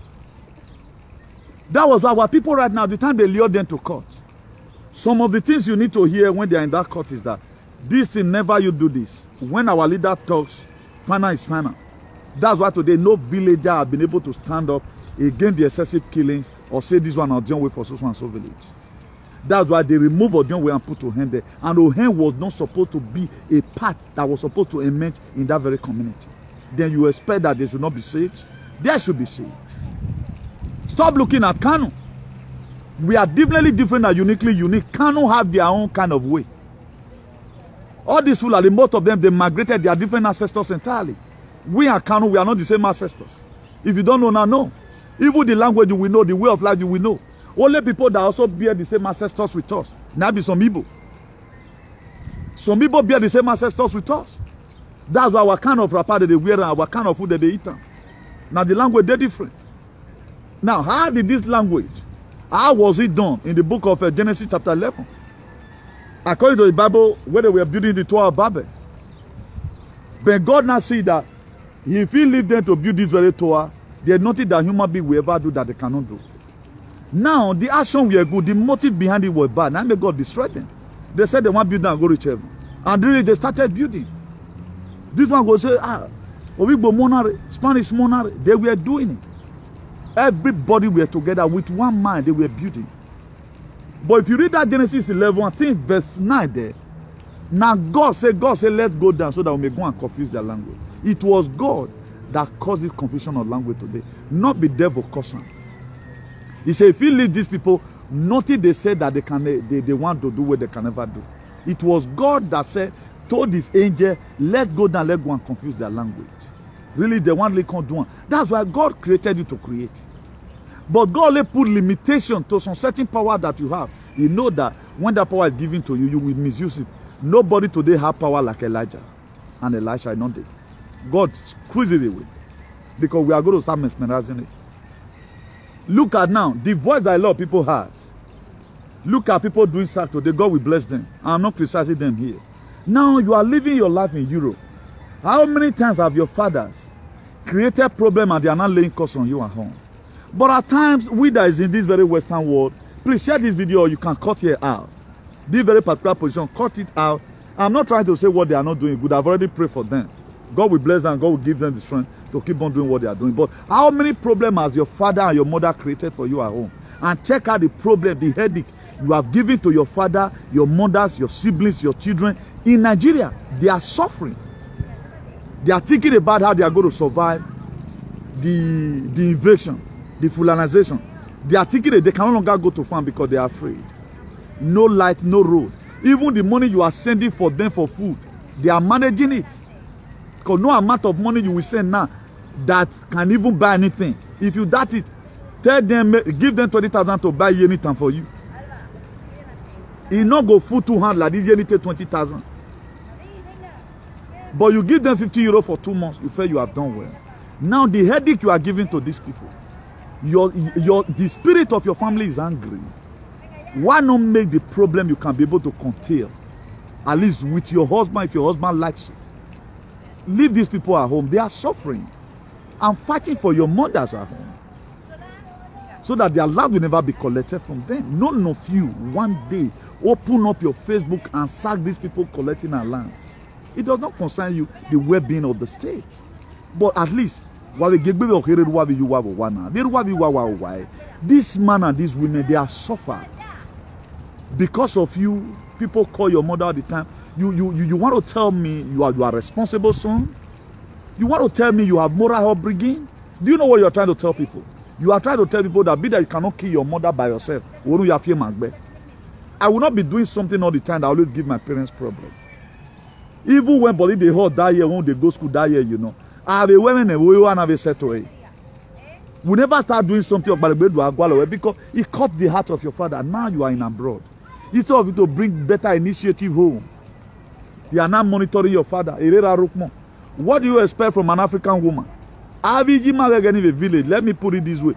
That was our people right now, the time they lured them to court. Some of the things you need to hear when they are in that court is that this thing, never you do this. When our leader talks, final is final. That's why today no villager have been able to stand up against the excessive killings or say this one Odion way for so and so village. That's why they remove Odion way and put Ohen there. And Ohen was not supposed to be a part that was supposed to emerge in that very community. Then you expect that they should not be saved? They should be saved. Stop looking at Kano. We are definitely different and uniquely unique. Kano have their own kind of way. All these Fulani, most of them, they migrated. They are different ancestors entirely. We are Kano, we are not the same ancestors. If you don't know now, know. Even the language you will know, the way of life you will know. Only people that also bear the same ancestors with us. Now be some Igbo. Some people bear the same ancestors with us. That's why our kind of wrapper that they wear and our kind of food that they eat. Now the language, they're different. Now, how did this language, how was it done in the book of uh, Genesis chapter eleven? According to the Bible, where they were building the Tower of Babel. But God now see that if he leave them to build this very tower, there's nothing that human being will ever do that they cannot do. Now, the action were good, the motive behind it was bad. Now, may God destroy them. They said they want to build and go reach heaven. And really, they started building. This one goes say, ah, Owibo monarch, Spanish monarch, they were doing it. Everybody were together with one mind, they were building. But if you read that Genesis eleven, I think verse nine there, now God said, God said, let's go down so that we may go and confuse their language. It was God that caused this confusion of language today, not the devil causing. He said, if you leave these people, nothing they said that they can they, they want to do what they can never do. It was God that said, told his angel, let's go down, let's go and confuse their language. Really, the one they can't do one. That's why God created you to create. But God only put limitation to some certain power that you have. You know that when that power is given to you, you will misuse it. Nobody today have power like Elijah and Elisha. Not they. God squeezed it away because we are going to start mesmerizing it. Look at now the voice that a lot of people has. Look at people doing sack today. God will bless them. I'm not criticizing them here. Now you are living your life in Europe. How many times have your fathers created problem and they are not laying curse on you at home? But at times, we that is in this very Western world, please share this video or you can cut it out. This very particular position, cut it out. I'm not trying to say what they are not doing good. I've already prayed for them. God will bless them. God will give them the strength to keep on doing what they are doing. But how many problems has your father and your mother created for you at home? And check out the problem, the headache you have given to your father, your mothers, your siblings, your children. In Nigeria, they are suffering. They are thinking about how they are going to survive the, the invasion, the Fulanization. They are thinking that they can no longer go to farm because they are afraid. No light, no road. Even the money you are sending for them for food, they are managing it. Because no amount of money you will send now that can even buy anything. If you doubt it, tell them, give them twenty thousand to buy anything for you. It not go full two hands like this, you need twenty thousand. But you give them fifty euro for two months, you feel you have done well. Now the headache you are giving to these people, your, your, the spirit of your family is angry. Why not make the problem you can be able to contain? At least with your husband, if your husband likes it. Leave these people at home. They are suffering. I'm fighting for your mothers at home. So that their love will never be collected from them. None of you, one day, open up your Facebook and sack these people collecting our lands. It does not concern you, the well-being of the state. But at least, this man and these women, they are suffered. Because of you, people call your mother all the time. You, you, you, you want to tell me you are, you are responsible son? You want to tell me you have moral upbringing? Do you know what you are trying to tell people? You are trying to tell people that be that you cannot kill your mother by yourself. I will not be doing something all the time that I always give my parents problems. Even when body they hold that year, when they go school that year, you know. I have a woman and we have a set away. We never start doing something about the because it cut the heart of your father. Now you are in abroad. Instead of it to bring better initiative home, you are now monitoring your father. What do you expect from an African woman? Let me put it this way.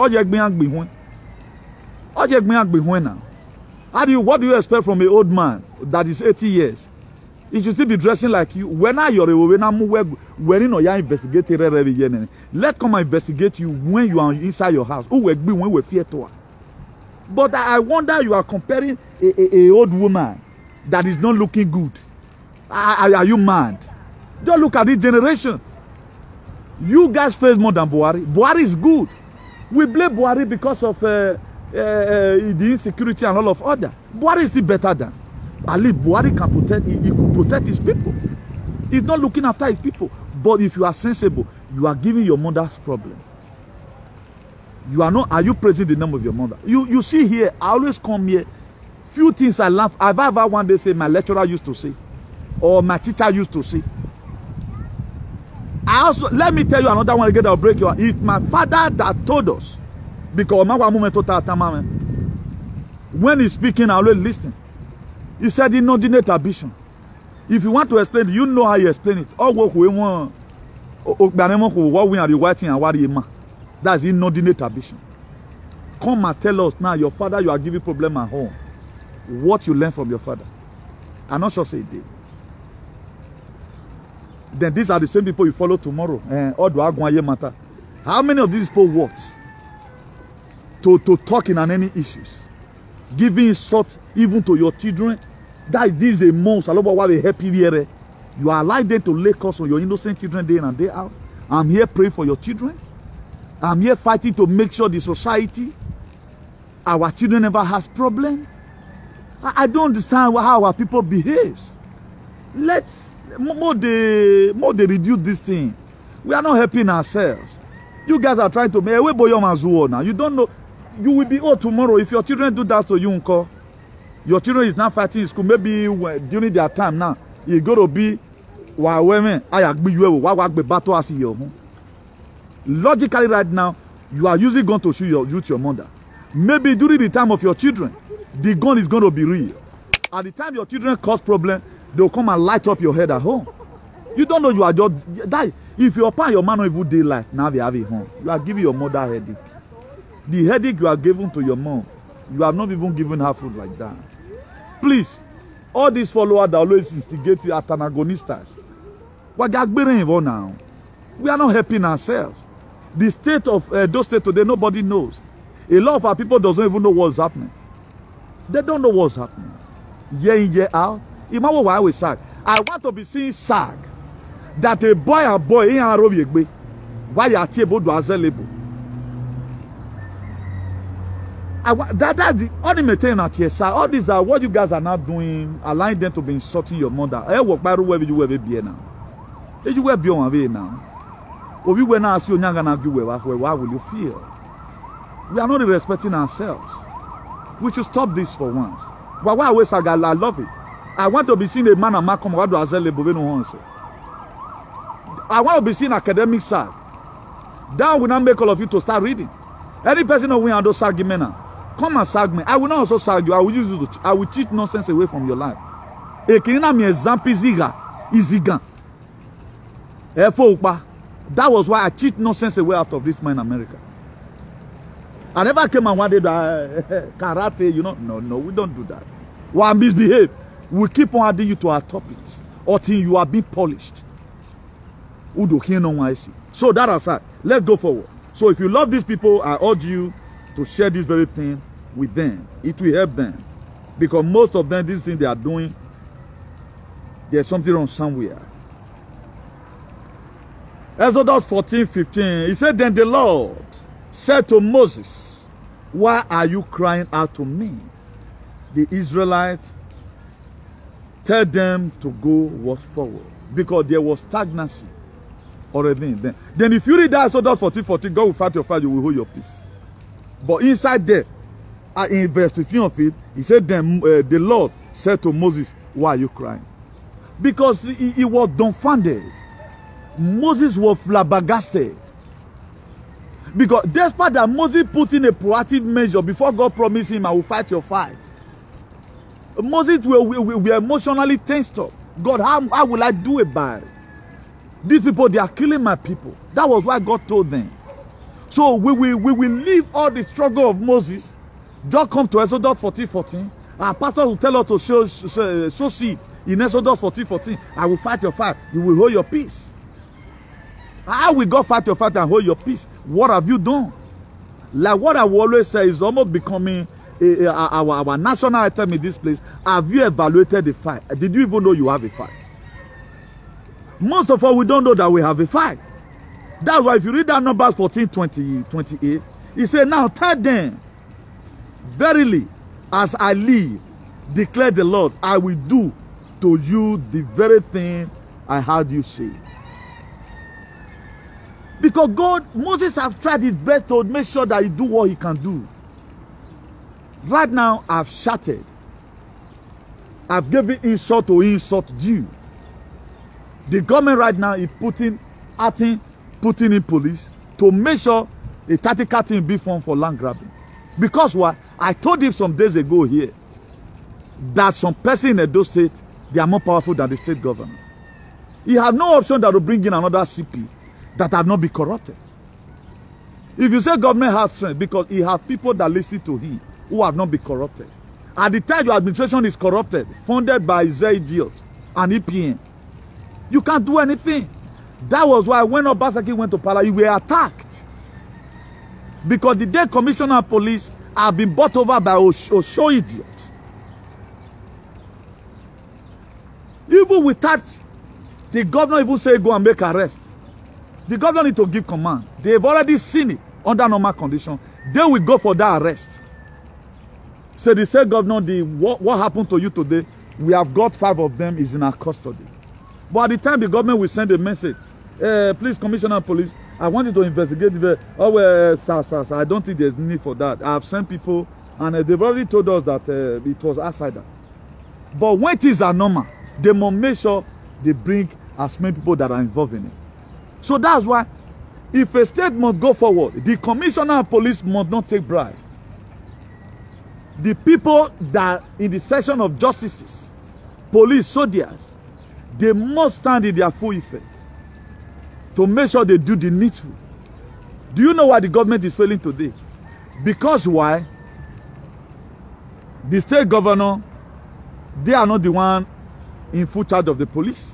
How do you, what do you expect from an old man that is eighty years? He should still be dressing like you. When I you're when I'm when you investigating, let come and investigate you when you are inside your house. Who will be when we fear to. But I wonder you are comparing a, a, a old woman that is not looking good. Are, are you mad? Just look at this generation. You guys face more than Buhari. Buhari is good. We blame Buhari because of uh, uh, uh, the insecurity and all of other. Buhari is still better than. At least Buhari can protect, he, he could protect his people. He's not looking after his people. But if you are sensible, you are giving your mother's problem. You are not, are you praising the name of your mother? You you see here, I always come here. Few things I laugh. I've ever one day say my lecturer used to say, or my teacher used to say. I also, let me tell you another one again that will break your heart. It's my father that told us. Because when he's speaking, I always listen. He said inordinate ambition. If you want to explain it, you know how you explain it. All what we want, what we are writing and what you that's inordinate ambition. Come and tell us now, your father, you are giving problem at home. What you learn from your father. I'm not sure say it did. Then these are the same people you follow tomorrow. Eh, how many of these people work to, to talk in on any issues? Giving insult even to your children. That this is a most. You are allowed them to lay curse on your innocent children day in and day out. I'm here praying for your children. I'm here fighting to make sure the society, our children never has problem. I, I don't understand how our people behaves. Let's more they more they reduce this thing. We are not helping ourselves. You guys are trying to make away boy now. You don't know. You will be old tomorrow if your children do that to you, uncle. Your children is not fighting in school. Maybe when, during their time now, you're going to be Why women? I agree you why why be battle as your home. Logically, right now, you are using gun to shoot your shoot your mother. Maybe during the time of your children, the gun is going to be real. At the time your children cause problem, they'll come and light up your head at home. You don't know you are just die. If your pa your man no even day life, now they have a home. You are giving your mother headache. The headache you are giving to your mom, you have not even given her food like that. Please, all these followers that always instigate you at antagonistas, what are you now? We are not helping ourselves. The state of uh, those states today, nobody knows. A lot of our people doesn't even know what's happening. They don't know what's happening. Year in, year out. Imagine why we sag. I want to be seeing sag that a boy and boy in Arabia, why you are able to available. I want that that's the ultimate thing at here, sir. All these are what you guys are now doing, allowing them to be insulting your mother. I work by the way you will be now. If you will be on way now. If you will not see you, why will you feel? We are not respecting ourselves. We should stop this for once. But why always I love it. I want to be seeing a man and man come out to available. I want to be seeing academic side. That will not make all of you to start reading. Any person who will those arguments, come and sag me. I will not also sag you. I will use you. To, I will cheat nonsense away from your life. E kina mi example ziga, izigan. That was why I cheat nonsense away out of this man in America. I never came and wanted uh, karate, you know. No, no, we don't do that. Why misbehave? We keep on adding you to our topics until you are being polished. So that aside, let's go forward. So if you love these people, I urge you to share this very thing with them. It will help them. Because most of them, this thing they are doing, there's something wrong somewhere. Exodus fourteen fifteen, he said, then the Lord said to Moses, why are you crying out to me? The Israelites, tell them to go forward. Because there was stagnancy already then. Then if you read that Exodus fourteen fourteen, God will fight your fight, you will hold your peace. But inside there, uh, in verse fifteen of it, he said, then uh, the Lord said to Moses, why are you crying? Because he, he was dumbfounded. Moses was flabbergasted. Because despite that Moses put in a proactive measure before God promised him, I will fight your fight. Moses were, were, were emotionally tensed up. God, how, how will I do about it? These people, they are killing my people. That was why God told them. So we will, we will leave all the struggle of Moses. Just come to Exodus fourteen fourteen. Our pastor will tell us to sow, sow, sow seed in Exodus fourteen fourteen. I will fight your fight. You will hold your peace. How will God fight your fight and hold your peace? What have you done? Like what I will always say is almost becoming a, a, our, our national item in this place. Have you evaluated the fight? Did you even know you have a fight? Most of us, we don't know that we have a fight. That's why if you read that Numbers fourteen, twenty, twenty-eight, he said, now tell them, verily, as I live, declare the Lord, I will do to you the very thing I heard you say. Because God, Moses have tried his best to make sure that he do what he can do. Right now, I've shattered. I've given insult to insult due. The government right now is putting, acting, putting in police to make sure a tactical team be formed for land grabbing. Because what? I told him some days ago here that some person in Edo State, they are more powerful than the state governor. He had no option that to bring in another C P that have not been corrupted. If you say government has strength, because he has people that listen to him who have not been corrupted. At the time your administration is corrupted, funded by Z idiots and E P N, you can't do anything. That was why when Obaseki went to Pala, you were attacked. Because the day commissioner of police have been bought over by Osho idiots. Even without the governor even say go and make arrest, the governor need to give command. They've already seen it under normal condition. They will go for that arrest. So they say, governor, the what, what happened to you today? We have got five of them is in our custody. But at the time the government will send a message, uh, please, Commissioner of Police, I want you to investigate the oh uh, sir, sir, sir, I don't think there's need for that. I have sent people and uh, they've already told us that uh, it was outsider. But when things are normal, they must make sure they bring as many people that are involved in it. So that's why, if a state must go forward, the commissioner of police must not take bribe. The people that in the section of justices, police, soldiers, they must stand in their full effect to make sure they do the needful. Do you know why the government is failing today? Because why? The state governor, they are not the one in full charge of the police.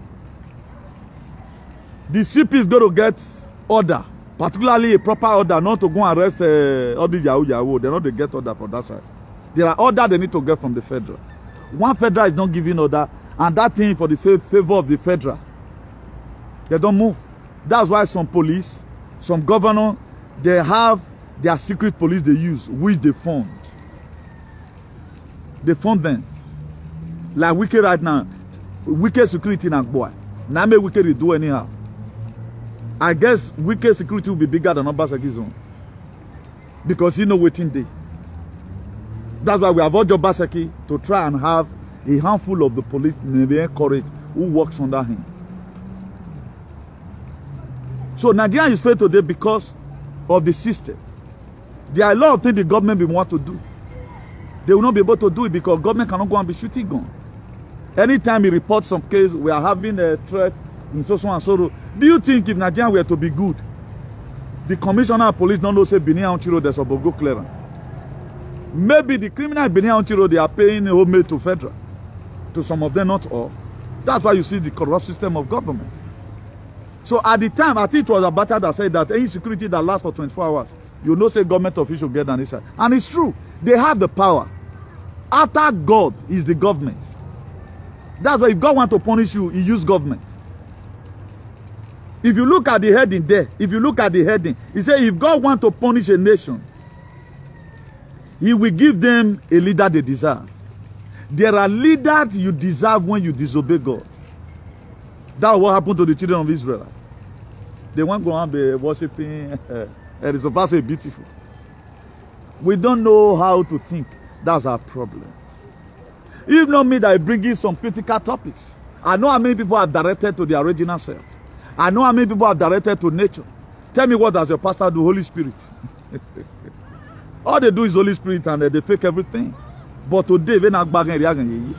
The C P is going to get order, particularly a proper order, not to go and arrest uh, all the Yahoo Yahoo. They're not to get order for that side. There are orders they need to get from the federal. One federal is not giving order, and that thing for the favor of the federal. They don't move. That's why some police, some governor, they have their secret police they use, which they fund. They fund them. Like Wike right now, Wike security in Agboa. Now make Wike do anyhow. I guess Wike security will be bigger than Obaseki zone. Because he know waiting day. That's why we have urged Obaseki to try and have a handful of the police maybe encourage who works under him. So Nigeria is failed today because of the system. There are a lot of things the government will want to do. They will not be able to do it because government cannot go and be shooting guns. Anytime he reports some case, we are having a threat in so so and so. Do you think if Nigeria were to be good, the commissioner of police don't know say Benin County Road there's a go clearance? Maybe the criminal in Benin County Road they are paying homemade to federal. To some of them, not all. That's why you see the corrupt system of government. So at the time, I think it was Abacha that said that any security that lasts for twenty-four hours, you know say government official get an inside. And it's true. They have the power. After God is the government. That's why if God wants to punish you, he use government. If you look at the heading there, if you look at the heading, he said if God wants to punish a nation, he will give them a leader they deserve. There are leaders you deserve when you disobey God. That's what happened to the children of Israel. They won't go and be worshiping. It is supposed to be beautiful. We don't know how to think. That's our problem. If not me that I bring in some critical topics. I know how many people are directed to their original self. I know how many people are directed to nature. Tell me what does your pastor do? Holy Spirit. All they do is Holy Spirit and they fake everything. But today, they not bagging.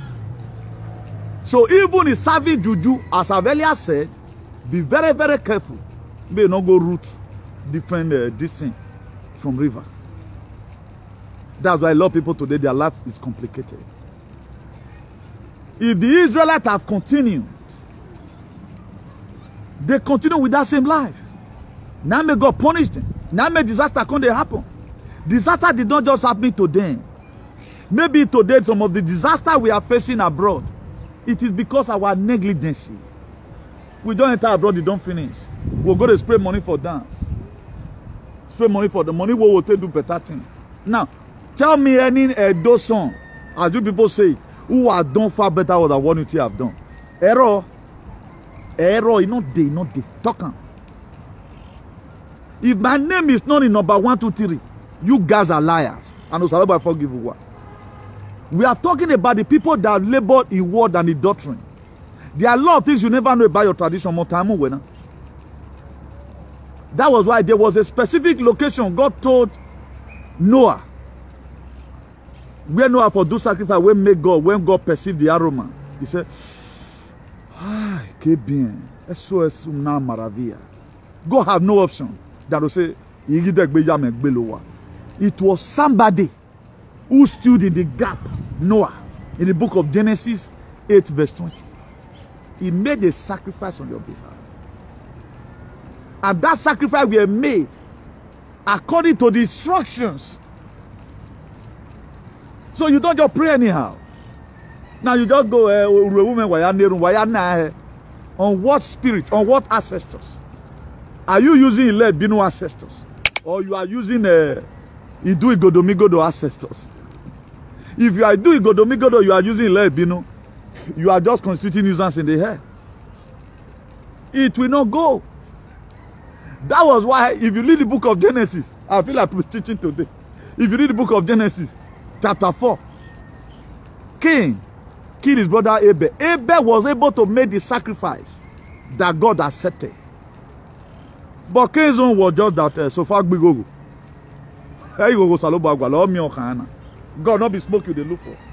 So even in serving juju, as I've earlier said, be very, very careful. May not go root different uh, distance from river. That's why a lot of people today, their life is complicated. If the Israelites have continued, they continue with that same life. Now may God punish them. Now may disaster come they happen. Disaster did not just happen to them. Maybe today some of the disaster we are facing abroad, it is because of our negligence. We don't enter abroad, they don't finish. We're going to spray money for dance. Spray money for the money we will take do better thing. Now, tell me any Edo song, as you people say, who have done far better than what you have done. Error. Error, you know they, not they. Talk on. If my name is not in number one, two, three, you guys are liars. And Osalaba forgive you what. We are talking about the people that labored in word and in doctrine. There are a lot of things you never know about your tradition. That was why there was a specific location God told Noah. Where Noah for do sacrifice, when make God, when God perceived the aroma. He said, ah, que bien. Eso es una maravilla. God have no option. That will say, it was somebody who stood in the gap, Noah, in the book of Genesis eight verse twenty. He made a sacrifice on your behalf. And that sacrifice was made according to the instructions. So you don't just pray anyhow. Now you just go, uh, on what spirit, on what ancestors? Are you using Ile Binu ancestors? Or you are using uh, Idu Igodomigodo ancestors? If you are doing Igodomigodo, you are using Ile Binu, you are just constituting nuisance in the hair. It will not go. That was why, if you read the book of Genesis, I feel like teaching today. If you read the book of Genesis, chapter four, Cain killed his brother Abel. Abel was able to make the sacrifice that God accepted. But Cain's own was just that uh, so far big go. Hey, you go saloba gwa lo mi o kan. God not be smoke you they look for.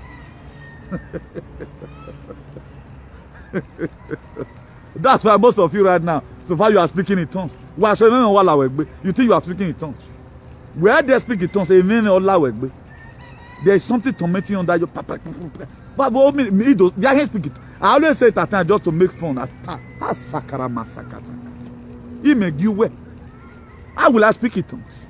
That's why most of you right now, so far you are speaking in tongues. Why so you think you are speaking in tongues? Where they speak in tongues, there is something tormenting under your papa. But me, me, they can't speak it. I always say it at times just to make fun. He make you well. How will I speak in tongues?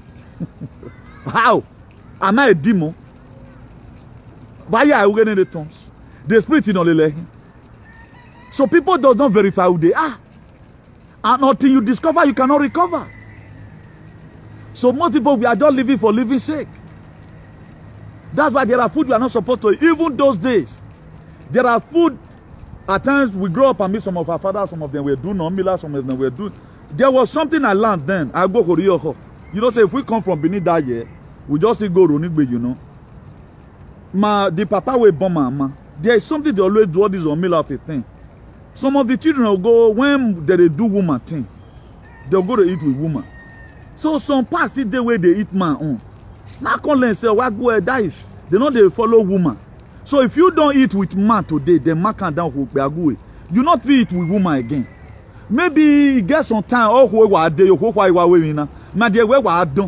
How? Am I a demon? Why are you getting the tongues? The spirit in only leg. So people do not verify who they are. And until you discover, you cannot recover. So most people, we are just living for living sake. That's why there are food we are not supposed to eat. Even those days, there are food. At times, we grow up and meet some of our fathers, some of them were doing non-mila, some of them were doing. There was something I learned then. I go to Rio. You know, say if we come from Benin that year, we just say go Ronigbe, you know. Ma, the papa will bomb mama. There is something they always do all this non-mila of a thing. Some of the children will go, when they do woman thing, they'll go to eat with woman. So some parts see the way they eat man on. Now come and say, what go that is? They know they follow woman. So if you don't eat with man today, then man can down who be a good way. You not eat with woman again. Maybe you get some time, oh, who are they, who are you away now? My dear, where are you?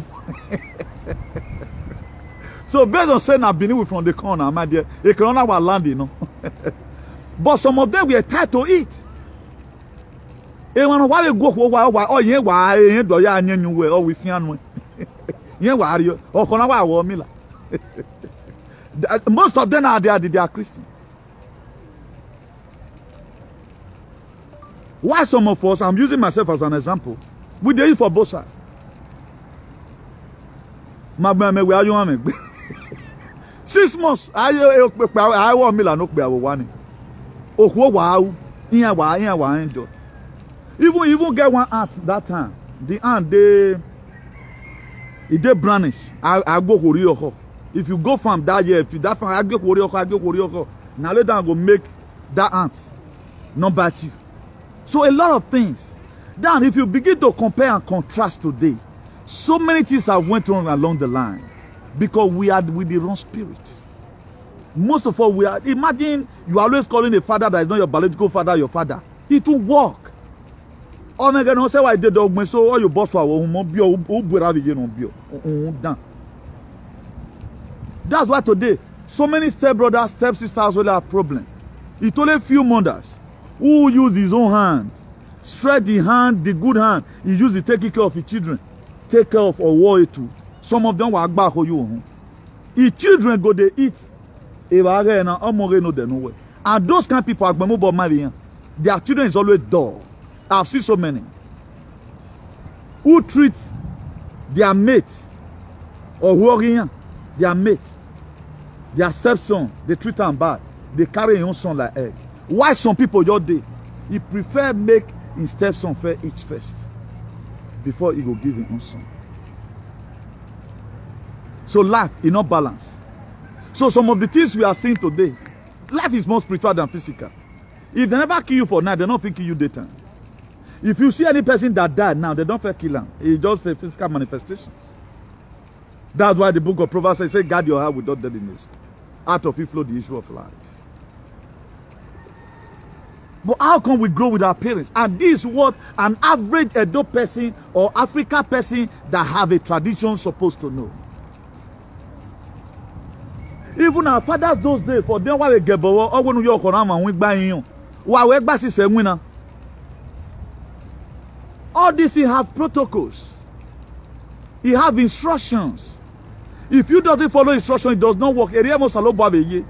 So based on saying I've been away from the corner, my dear, the corner will land, you know. But some of them were tired to eat. And when why go why why oh yeah why eh do ya anyu we oh we fian yeah why you oh kona why wo mila. Most of them are there they are Christian. Why some of us, I'm using myself as an example, we dey eat for both sides. My man, where are you on me? Six months I I want mila no pe awo wani. Oh, wow, yeah, wow, yeah, wow, enjoy. Even even get one ant that time. The ant they it they brandish. I I go Korea. If you go farm that year, if you that farm, I go Korea, I go Korea. Now later I go make that ant not bite you. So a lot of things. Then if you begin to compare and contrast today, so many things have went on along the line because we are with the wrong spirit. Most of all, we are. Imagine you are always calling a father that is not your biological father your father. It will work. Oh my God! No say why did dog me so all your boss for who be who be you know be. That's why today so many step brothers, step sisters will have problem. It only few mothers who use his own hand, stretch the hand, the good hand. He use it taking care of his children, take care of or war too. Some of them will back for you. His children go they eat. And those kind of people are their children is always dull. I've seen so many who treat their mate or warrior, their mate, their stepson, they treat them bad. They carry your own son like egg. Why some people your day? He prefer make his stepson fair eat first before he go give him own son. So life is not balanced. So some of the things we are seeing today, life is more spiritual than physical. If they never kill you for night, they don't think kill you daytime. If you see any person that died now, they don't feel kill him. It's just a physical manifestation. That's why the book of Proverbs says, guard your heart without deadliness. Out of it flow the issue of life. But how come we grow with our parents? And this is what an average Edo person or Africa person that have a tradition supposed to know. Even our fathers those days, for them, why they get bow or when you are around and we buy you. Why we buy is a winner. All this he have protocols. He have instructions. If you don't follow instructions, it does not work. Area must allow baby.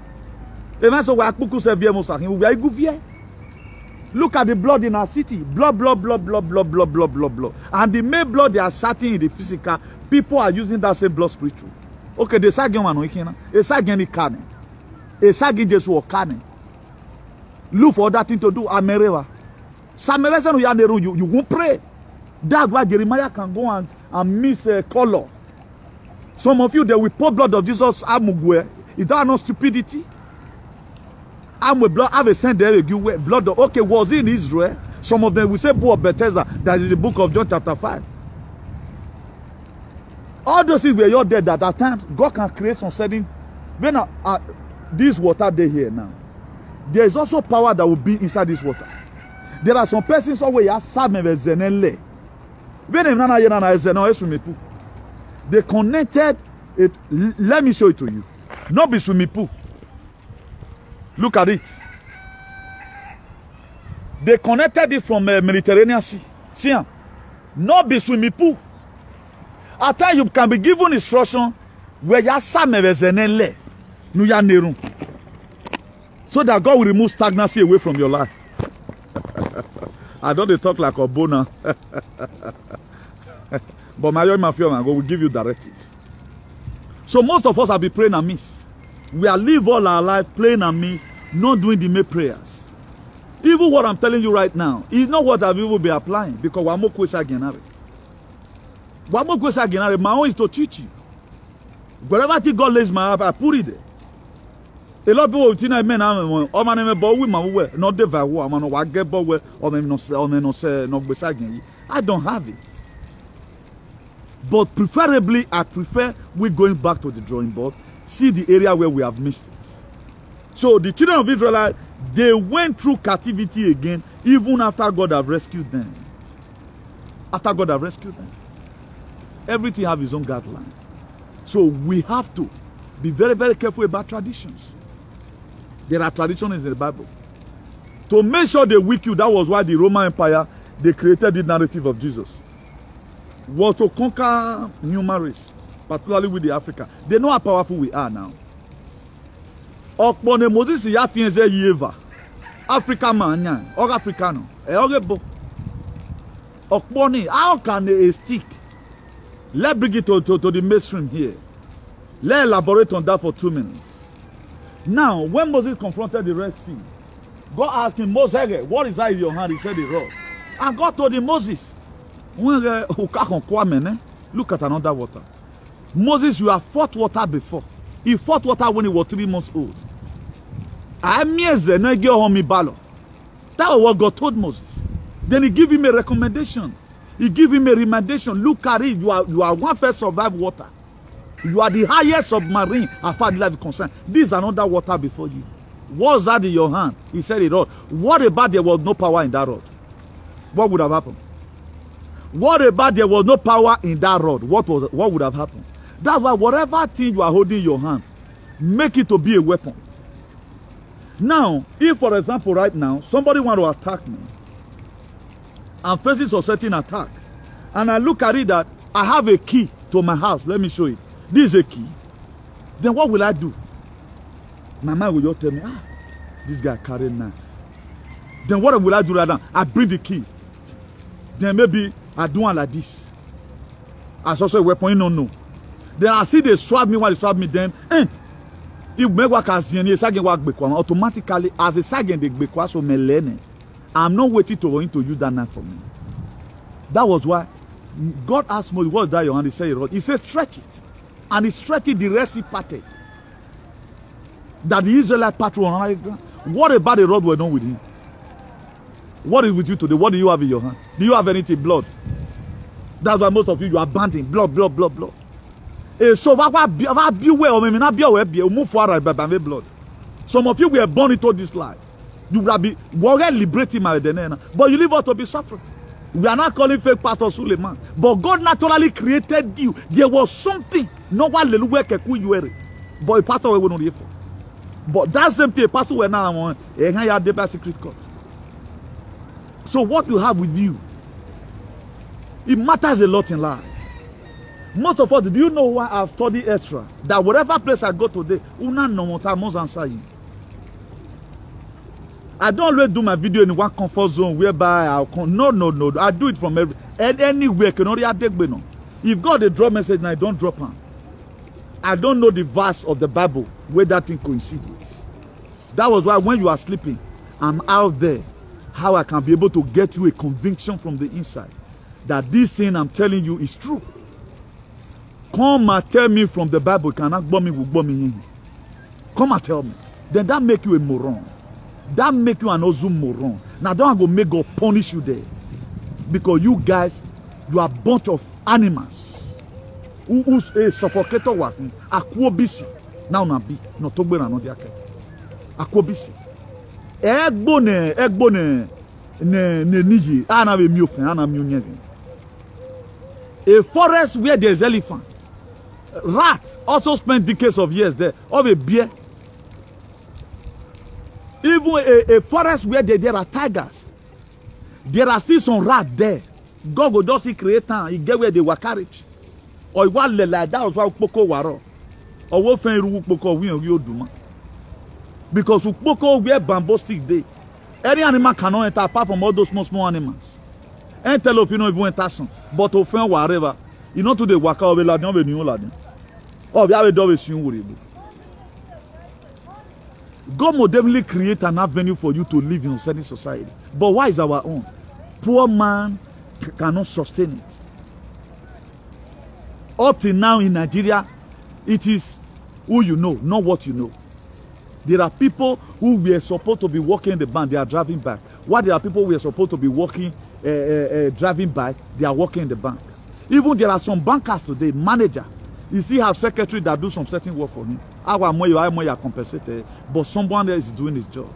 Look at the blood in our city. Blood, blood, blood, blood, blood, blood, blood, blood, blood. And the main blood they are shouting in the physical, people are using that same blood spiritual. Okay, the sage man no a sage any carne. A sage just work carne. Look for that thing to do. Amerewa. Samerewa no you you won't pray. That's why Jeremiah can go and, and miss a color. Some of you they will pour blood of Jesus amugwe. Is that not stupidity? I'm with blood. I have a sent there. You blood. Okay, was it in Israel? Some of them will say book of Bethesda. That is the book of John chapter five. All those things where you're dead that at times God can create some setting. When uh, uh, this water they here now, there is also power that will be inside this water. There are some persons somewhere you serve me with zenele. They connected it. Let me show it to you. Not be swimming pool. Look at it. They connected it from a Mediterranean Sea. See, not be swimming pool. At times you can be given instruction where you serve me with zenele. So that God will remove stagnancy away from your life. I don't talk like a boner. But my young mafia man, God will give you directives. So most of us have been praying amiss. We are live all our life praying amiss, not doing the main prayers. Even what I'm telling you right now is not what I've even been applying, because we're more questions again. We're more questions again. My own is to teach you. Wherever God lays my heart, I put it there. A lot of people will think I mean I'm oh man I'm boy with my way not the value I'm no I get boy or me no or me no say no beside I don't have it. But preferably I prefer we going back to the drawing board, see the area where we have missed it. So the children of Israel, they went through captivity again even after God have rescued them. After God have rescued them. Everything have his own guideline. So we have to be very very careful about traditions. There are traditions in the Bible. To make sure they weak you, that was why the Roman Empire, they created the narrative of Jesus. Was to conquer human race, particularly with the Africa. They know how powerful we are now. Okpone Moses ya fienze yeva. Africa man, or Africano. Okpone, how can a stick? Let's bring it to, to, to the mainstream here. Let's elaborate on that for two minutes. Now, when Moses confronted the Red Sea, God asked him, Moses, what is that in your hand? He said, the rod. And God told him, Moses, look at another water. Moses, you have fought water before. He fought water when he was three months old. That was what God told Moses. Then he gave him a recommendation. He gave him a recommendation. Look at it. You are, you are one first survive water. You are the highest submarine as far as life is concerned. This is another water before you. What's that in your hand? He said it all. What about there was no power in that rod? What would have happened? What about there was no power in that rod? What was what would have happened? That's why whatever thing you are holding in your hand, make it to be a weapon. Now, if for example right now, somebody want to attack me, I'm facing a certain attack, and I look at it that I have a key to my house. Let me show you. This is a key. Then what will I do? My mind will just tell me, ah, this guy carrying knife. Then what will I do right now? I bring the key. Then maybe I do one like this. As also a weapon, you don't know. Then I see they swab me while they swab me. Then, eh, if me work as a sergeant work bekwa, automatically as a sergeant they bekwa so me learn. I'm not waiting to going to use that knife for me. That was why God asked Moses, "What's that your hand?" He said, "He said, stretch it." And he stretched it, the rest he parted. That the Israelite part on the ground. What about the rod we're done with him? What is with you today? What do you have in your hand? Do you have anything? Blood. That's why most of you, you are banding. Blood, blood, blood, blood. So, blood. Some of you were born into this life. You will be liberating my denena. But you live out to be suffering. We are not calling fake Pastor Suleiman. But God naturally created you. There was something. No one will work at who you were. But a pastor will not hear for. But that same thing, a pastor will now want a secret court. So what you have with you, it matters a lot in life. Most of us, do you know why I've studied extra? That whatever place I go today, una no more time must answer you. I don't always do my video in one comfort zone whereby I'll come. No, no, no. I do it from every anywhere. Can only no. If God they drop message and I don't drop one. I don't know the verse of the Bible where that thing coincides with. That was why when you are sleeping, I'm out there. How I can be able to get you a conviction from the inside that this thing I'm telling you is true. Come and tell me from the Bible, cannot bomb me, will bomb me. Come and tell me. Then that make you a moron. That make you an ozum moron. Now don't go make God punish you there. Because you guys, you are a bunch of animals. Who who's a suffocator working? Akwobisi. Now na be no togbe na no diake. Akwobisi. Egbo ne egbo ne ne ne niji. Ana be mi ofen, ana mi onyege. A forest where there's elephant. Rats also spend decades of years there. Of a bear. Even a, a forest where there, there are tigers. There are still some rats there. God will just create time. He get where they were carried. Or what like that was why Poko Waro. Or what fan Poko win you do. Because Poko where bamboo stick day. Any animal cannot enter apart from all those small small animals. And tell if you know if you enter some. But offend whatever. You know to the waka of a lad, not a new lad. Oh, we have a double soon. God will definitely create an avenue for you to live in a certain society. But why is our own? Poor man cannot sustain it. Up till now in Nigeria, it is who you know, not what you know. There are people who were supposed to be working in the bank, they are driving back. While there are people who were supposed to be working, uh, uh, uh, driving back, they are working in the bank. Even there are some bankers today, manager. You see, have secretary that do some certain work for him. Our more you are more you are compensated, but someone else is doing his job.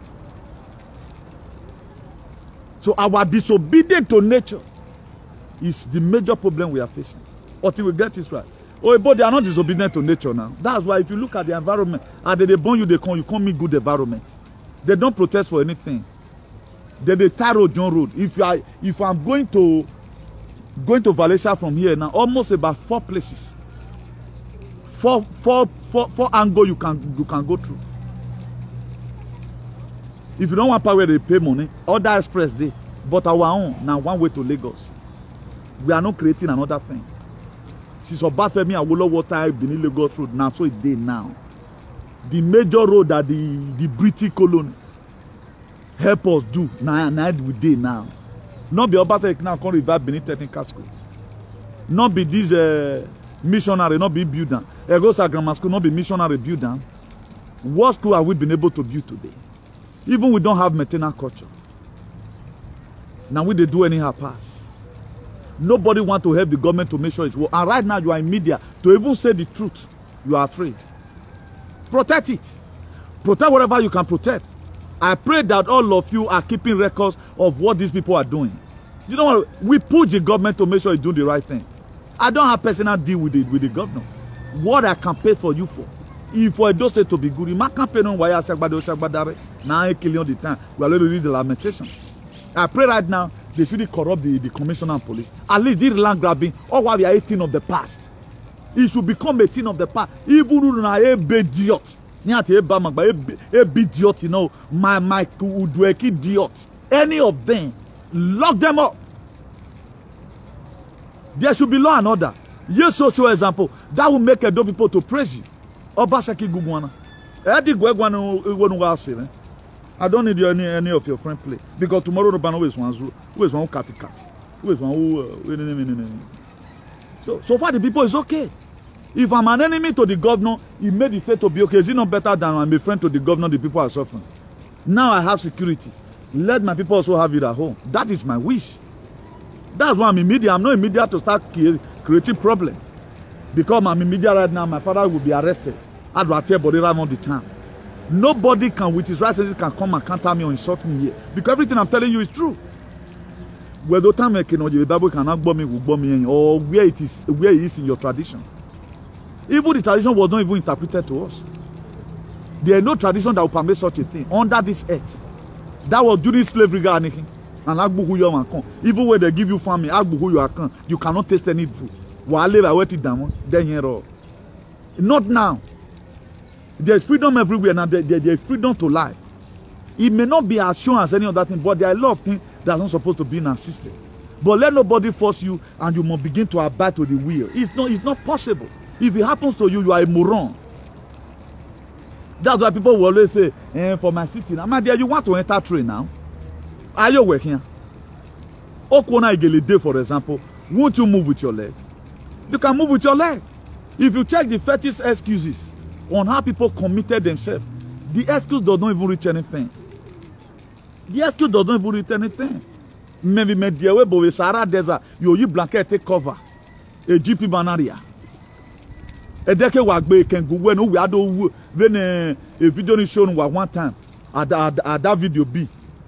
So our disobedience to nature is the major problem we are facing. Until we get it right. Oh, but they are not disobedient to nature now. That's why if you look at the environment, and they, they burn you, they come, you come meet good environment. They don't protest for anything. They they tie road, John Road. If you are, if I'm going to going to Valencia from here now, almost about four places. Four, four, four, four angles you can you can go through. If you don't want power, they pay money. Other express day, but our own now one way to Lagos. We are not creating another thing. Since Obafemi and Wolo Water beneath Lagos Road now, so it's day now. The major road that the the British colony help us do now, now we day now. Not be Obafemi now come revive Benin Technical School. Not be this. Uh, Missionary, not be built down. Egosa Grammar School, not be missionary built down. What school have we been able to build today? Even we don't have maintenance culture. Now we they do anyhow pass. Nobody want to help the government to make sure it's work. And right now you are in media to even say the truth. You are afraid. Protect it. Protect whatever you can protect. I pray that all of you are keeping records of what these people are doing. You know what? We push the government to make sure it's doing the right thing. I don't have personal deal with it with the governor. What I can pay for you for, if for a dose to be good, you can't campaign on why I say now I kill you the time. We are going to read the lamentation. I pray right now they should corrupt the, the commissioner and police. At least this land grabbing, or why we are eighteen of the past. It should become a thing of the past. Even na a idiot, a idiot, you know, my my idiot. Any of them, lock them up. There should be law and order. Yes, social example. That will make a do people to praise you. Obasaki Gugwana. I don't need any any of your friend play. Because tomorrow the ban always one who is one cat cat. Who is one who so, so far the people is okay. If I'm an enemy to the governor, he made the state to be okay. Is it not better than I'm a friend to the governor, the people are suffering? Now I have security. Let my people also have it at home. That is my wish. That's why I'm in media. I'm not in media to start creating problems. Because I'm in media right now, my father will be arrested. I'd rather body around all the time. Nobody can, with his right senses, can come and counter me or insult me here. Because everything I'm telling you is true. Where the time you know, the Bible cannot bomb me, will bomb me, or where it is, where it is in your tradition. Even the tradition was not even interpreted to us. There is no tradition that will permit such a thing under this earth. That was during slavery, anything. And who you are, even when they give you famine, who you are, you cannot taste any food. Not now. There's freedom everywhere now. There, there, there's freedom to life. It may not be as shown as any other thing, but there are a lot of things that are not supposed to be in our system. But let nobody force you, and you must begin to abide to the will. It's not, it's not possible. If it happens to you, you are a moron. That's why people will always say, eh, for my city, now, my dear, you want to enter train now? Are you working? Okona Igele, for example, won't you move with your leg? You can move with your leg. If you check the fetish excuses on how people committed themselves, the excuse does not even reach anything. The excuse doesn't even read anything. Maybe mediawe bo Sahara Desert, you you blanket take cover. A G P banaria. A decade wagbe can go when we had when a video shown one time at that video be.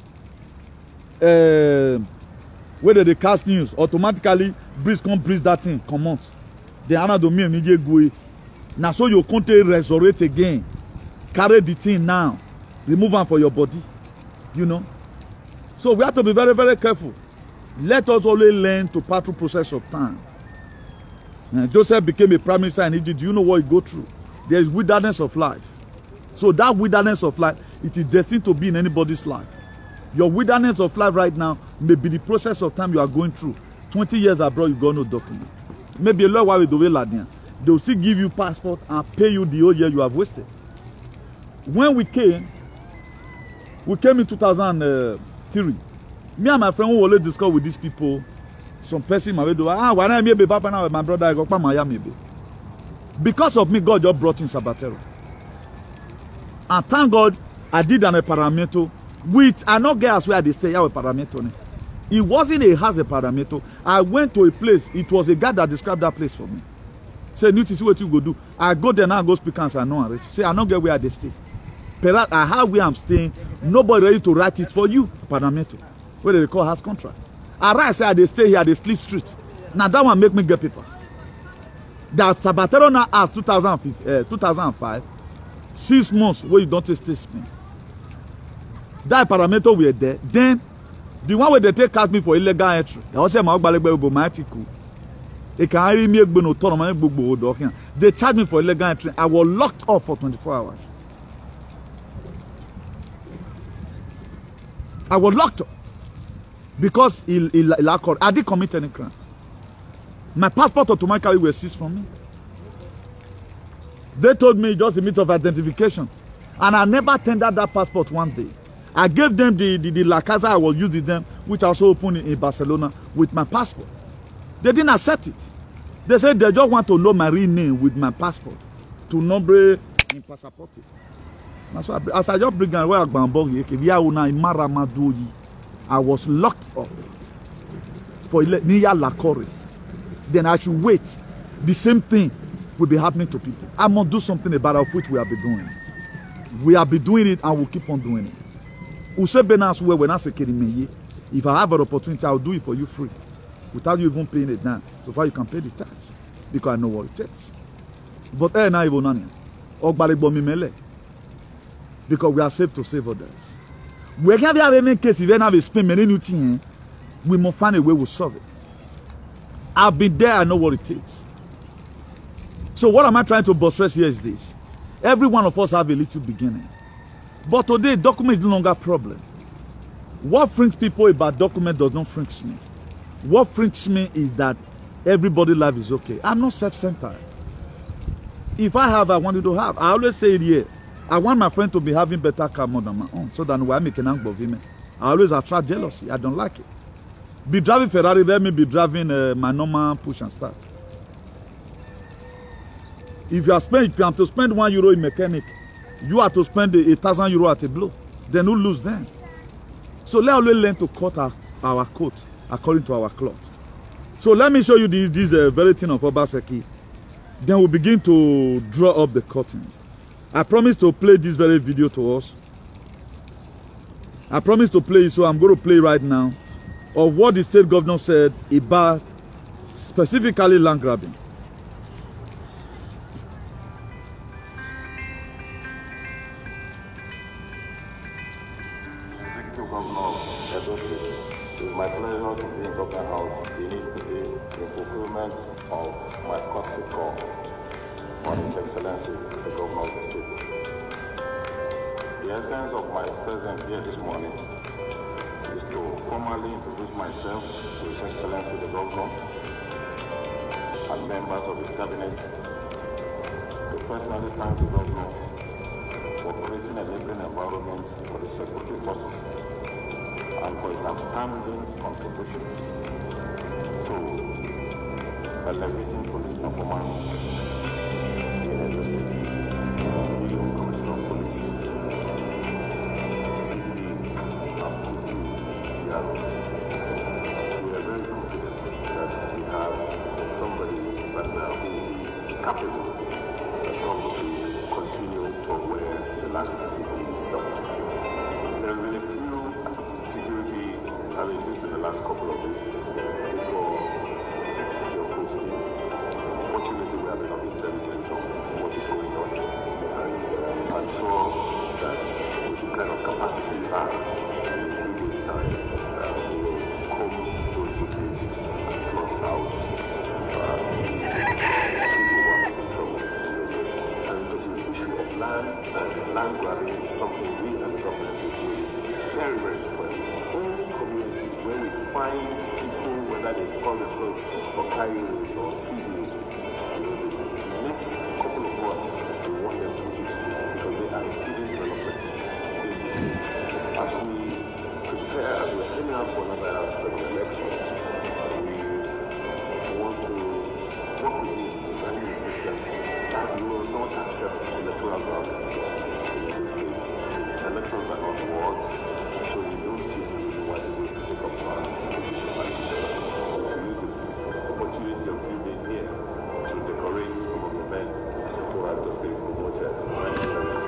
Uh, whether they cast news automatically breeze come breeze that thing come out. The honor do me immediate go. Now so your content resurrect again. Carry the thing now. Remove them for your body. You know. So we have to be very, very careful. Let us only learn to pass through process of time. Uh, Joseph became a prime minister in Egypt. Do you know what he go through? There is wilderness of life. So that wilderness of life, it is destined to be in anybody's life. Your wilderness of life right now may be the process of time you are going through. twenty years abroad, you got no document. Maybe a lot while we Ladian. They will still give you passport and pay you the whole year you have wasted. When we came, we came in two thousand three. Me and my friend who always discuss with these people, some person my way do ah why not me be papa now with my brother I go pa Miami be. Because of me, God just brought in Sabatero. And thank God I did an paramento. With I not get as where they stay here with paramento. It wasn't a house a paramento. I went to a place. It was a guy that described that place for me. Say, "New to see what you go do." I go there now, go speak and say, "I know I reach." Say, "I not get where they stay." Perhaps I have where I'm staying. Nobody ready to write it for you. Paramento. Where they call house contract. I write say they stay here. They sleep street. Now that one make me get paper. That Sabatero now has two thousand five, six months where you don't stay spend. That paramento were there. Then the one where they take out me for illegal entry. They also say my article. They can hire me a They charge me for illegal entry. I was locked up for twenty-four hours. I was locked up because he, he, he, I didn't commit any crime. My passport automatically was seized from me. They told me just a means of identification. And I never tendered that passport one day. I gave them the, the, the La Casa I was using them, which I also opened in, in Barcelona with my passport. They didn't accept it. They said they just want to know my real name with my passport. To nombre in passport. That's why as I just bring where I was locked up for near Lakore. Then I should wait. The same thing will be happening to people. I must do something about it, which we have been doing. We have been doing it and we'll keep on doing it. If I have an opportunity, I'll do it for you free. Without you even paying it down. So far you can pay the tax. Because I know what it takes. But eh na even none. Because we are safe to save others. We can't have any case if you have a spend many new things. We must find a way to solve it. I've been there, I know what it takes. So what am I trying to buttress here is this. Every one of us have a little beginning. But today, document is no longer a problem. What freaks people about document does not freak me. What freaks me is that everybody's life is okay. I'm not self-centered. If I have, I want you to have. I always say it here. I want my friend to be having better car more than my own. So that when I make an angle of him, I always attract jealousy. I don't like it. Be driving Ferrari, let me be driving uh, my normal push and start. If you are spend, if you have to spend one euro in mechanic, you have to spend a, a thousand euro at a blow. Then who lose then? So let us learn to cut our, our coat according to our cloth. So let me show you this, this uh, very thing of Obaseki. Then we'll begin to draw up the curtain. I promise to play this very video to us. I promise to play it, so I'm going to play right now of what the state governor said about specifically land grabbing. Executive Governor of Edo State, it is my pleasure to be in Government House today in fulfillment of my courtesy call on His Excellency, the Governor of the State. The essence of my presence here this morning is to formally introduce myself to His Excellency, the Governor, and members of his cabinet, to personally thank the Governor for creating a enabling environment for the security forces and for his outstanding contribution to elevating police performance in Edo State. The Commissioner of Police, C P, and capital has come to continue from where the last city stopped. There have been a few security challenges in the last couple of weeks before your posting. Fortunately, we have enough intelligence on what is going on, and I'm sure that with the kind of capacity you have, in a few days' time, uh, we will comb those bushes and flush out uh, people who are in trouble. And because the issue of land and land grabbing is something we as a government is doing very, very squarely. Any community where we find people, whether they call themselves Okayos or Siblings, the next couple of months, we want them to be peaceful because they are impeding development in the state. As we prepare, as we're heading out for another set of elections, we want to work with the designing the system that we will not accept electoral violence in this state. Elections are not wars, so we don't see the reason why they will take up arms and begin to fight each other. We should use the opportunity of you being here to decorate some of the men who have just been promoted by the service.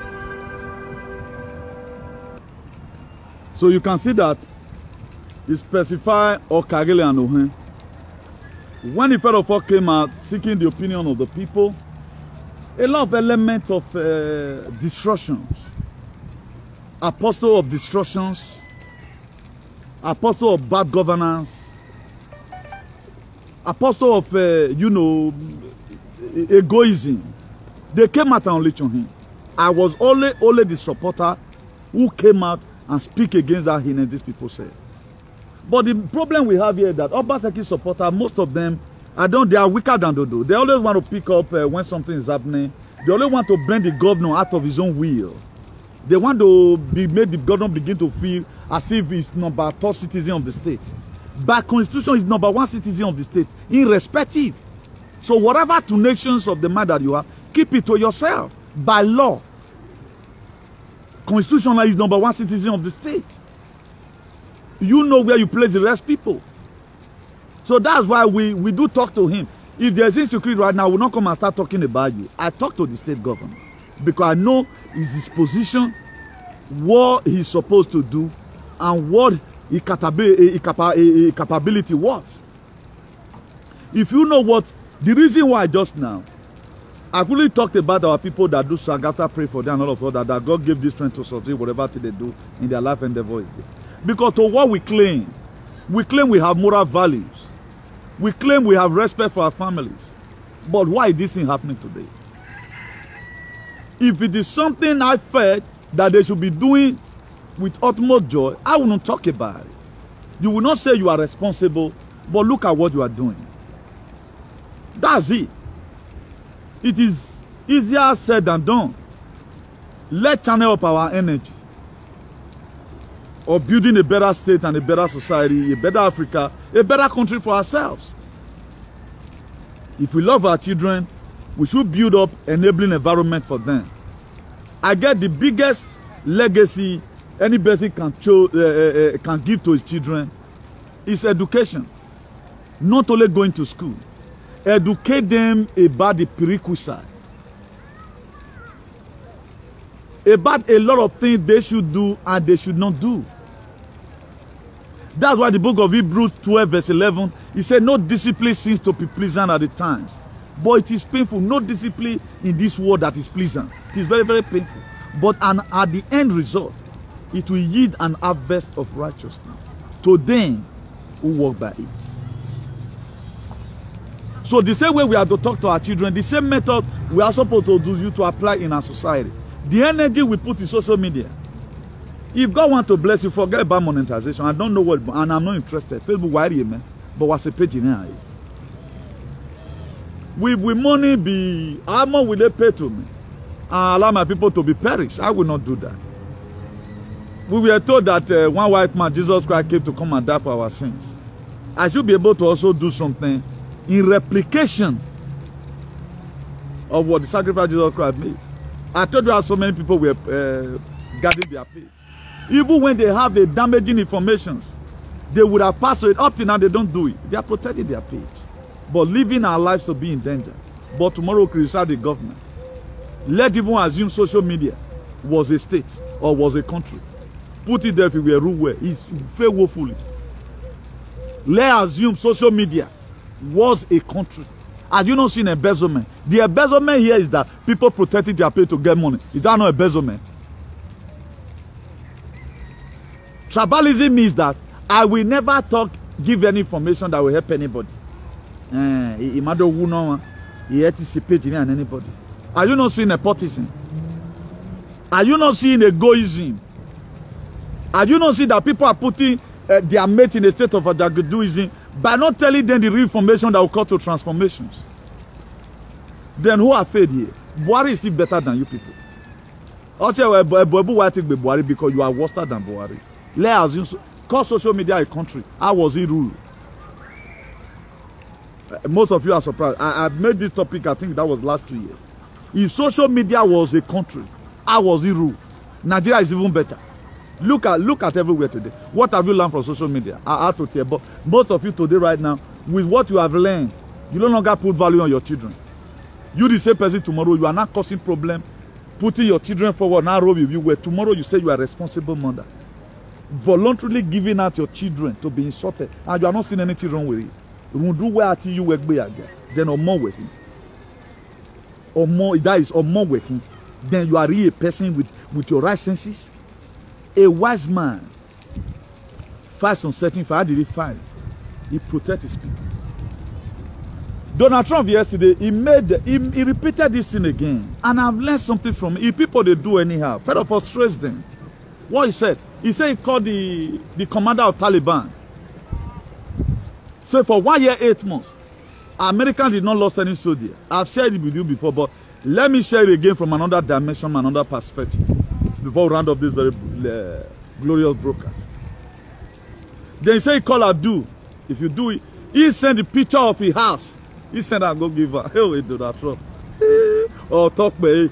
So you can see that he specified Okagile and Ohen. When the Federal Force came out seeking the opinion of the people, a lot of elements of uh, destructions, apostle of destructions, apostle of bad governance, apostle of, uh, you know, egoism. They came out and unleashed on him. I was only, only the supporter who came out and speak against that heinous these people said. But the problem we have here is that Obaseki supporters, most of them, I don't, they are weaker than Dodo. They always want to pick up uh, when something is happening. They only want to bend the governor out of his own will. They want to be, make the governor begin to feel as if he's number two citizen of the state. By constitution, he's number one citizen of the state, irrespective. So whatever two nations of the mind that you have, keep it to yourself. By law, constitutionally, he's number one citizen of the state. You know where you place the rest people. So that's why we, we do talk to him. If there's insecurity right now, we'll not come and start talking about you. I talk to the state governor because I know is his position, what he's supposed to do, and what his capability was. If you know what, the reason why just now, I really talked about our people that do sang after pray for them and all of that, that God gave this strength to succeed whatever they do in their life endeavor. Because to what we claim, we claim we have moral values. We claim we have respect for our families. But why is this thing happening today? If it is something I felt that they should be doing with utmost joy, I will not talk about it. You will not say you are responsible, but look at what you are doing. That's it. It is easier said than done. Let's channel up our energy of building a better state and a better society, a better Africa, a better country for ourselves. If we love our children, we should build up enabling environment for them. I get the biggest legacy any person can, show, uh, uh, can give to his children is education. Not only going to school. Educate them about the prerequisite. About a lot of things they should do and they should not do. That's why the book of Hebrews twelve verse eleven, he said, no discipline seems to be pleasant at the times. But it is painful. No discipline in this world that is pleasant. It is very, very painful. But an, at the end result, it will yield an harvest of righteousness to them who walk by it. So the same way we have to talk to our children, the same method we are supposed to do you to apply in our society. The energy we put in social media. If God wants to bless you, forget about monetization. I don't know what, and I'm not interested. Facebook, why man? But what's a page in here? Will, will money be, how much will they pay to me? And allow my people to be perished? I will not do that. We were told that uh, one white man, Jesus Christ, came to come and die for our sins. I should be able to also do something in replication of what the sacrifice Jesus Christ made. I told you how so many people were uh, guarding their page. Even when they have the damaging information, they would have passed it. Up to now, they don't do it. They are protecting their page. But living our lives to be in danger. but tomorrow criticize the government. Let even assume social media was a state or was a country. Put it there if it were ruled well. It's very woefully. Let assume social media was a country. Have you not seen embezzlement? The embezzlement here is that people protecting their pay to get money. Is that not embezzlement? Tribalism means that I will never talk, give any information that will help anybody. Uh, it matter who know, he anticipate me and anybody. Are you not seeing nepotism? Are you not seeing egoism? Are you not seeing that people are putting uh, their mate in a state of adaguduism by not telling them the real information that will cause to transformations? Then who are failed here? Buhari is still better than you people. Also, Buhari because you are worse than Buhari. Let us use, call social media a country. How was it ruled? Uh, most of you are surprised. I, I made this topic, I think that was last two years. If social media was a country, how was it ruled? Nigeria is even better. Look at look at everywhere today. What have you learned from social media? I have to tell you, but most of you today right now, with what you have learned, you no longer put value on your children. You the same person tomorrow, you are not causing problem, putting your children forward, now roll with you where tomorrow you say you are a responsible mother. Voluntarily giving out your children to be insulted, and you are not seeing anything wrong with it. You do where you work then or more working. Or more that is or more working, then you are really a person with, with your right senses. A wise man fights on certain fire. How did he fight? He protects his people. Donald Trump yesterday, he made he, he repeated this thing again. And I've learned something from it. If people they do anyhow, first of all, stress them. What he said, he said he called the, the commander of Taliban. So for one year, eight months, Americans did not lose any soldier. I've shared it with you before, but let me share it again from another dimension, another perspective, before we round up this very uh, glorious broadcast. Then he said he called Abdul. If you do it, he sent the picture of his house. He said, I'll go give her. Hey, we do that, Trump. Oh, talk me.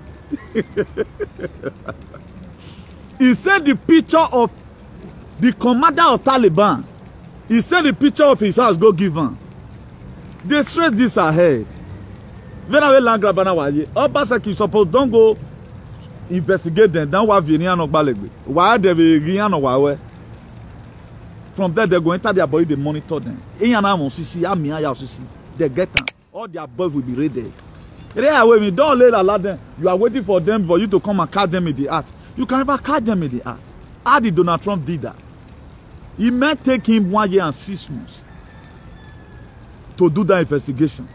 He sent the picture of the commander of Taliban. He sent the picture of his house, go give her. They stress this ahead. When I land grabana waye, Obaseki suppose don't go investigate them. Don't wa Vinia no Balegbe. Why they be Rian no wawe? From there they go enter their body, they monitor them. Iyana mo sisi, Amia ya sisi. They get them. All their boys will be raided. They are waiting. Don't let allow them. You are waiting for them for you to come and catch them in the act. You can never catch them in the act. How did Donald Trump did that? It may take him one year and six months to do that investigation.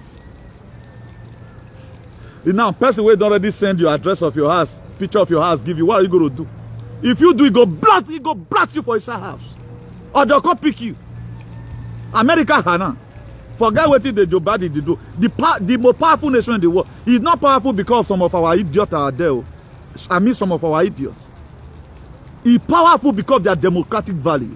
You now, person will already send you address of your house, picture of your house, give you, what are you going to do? If you do, it go blast, it go blast you for his house. Or they'll come pick you. America, Hana. Forget what the Joe Biden did do. The, the most powerful nation in the world is not powerful because some of our idiots are there. I mean, some of our idiots. It's powerful because of their democratic value.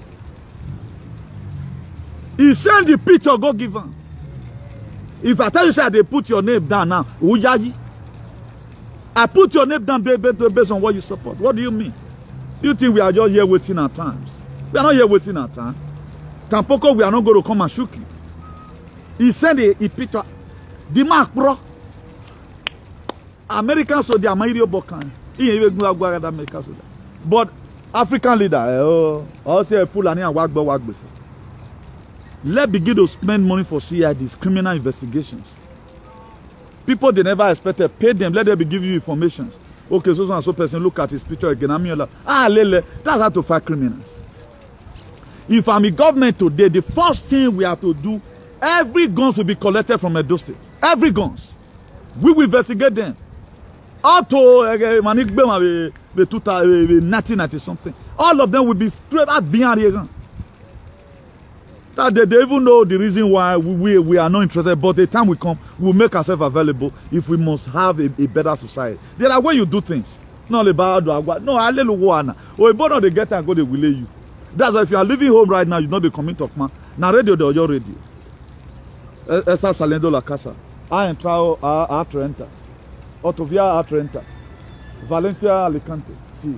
He sent the picture, go give them. If I tell you, say they put your name down now, Uyayi. I put your name down based on what you support. What do you mean? You think we are just here wasting our times? We are not here wasting our time. Tampoko, we are not going to come and shoot you. He sent a, a picture. The mark, bro. Americans so they are my bokan. But African leader, oh, also Fulani and Wagbo Wag before. Let's begin to spend money for C I Ds, criminal investigations. People they never expected, pay them, let them be give you information. Okay, so so and so person look at his picture again. I mean, ah, lele, that's how to fight criminals. If I'm a government today, the first thing we have to do, every guns will be collected from Edo State. Every guns. We will investigate them. Auto, nineteen ninety something. All of them will be straight out behind here. That they, they even know the reason why we, we, we are not interested, but the time we come, we'll make ourselves available if we must have a, a better society. There are ways you do things. Not about no, I let you go. Or if they get and go, they will lay you. That's why if you are living home right now, you not be coming to Okma. Now radio, the your radio. Esa Salendo La Casa. I entrao a Trenta. Autovia a Trenta. Valencia Alicante. Sí.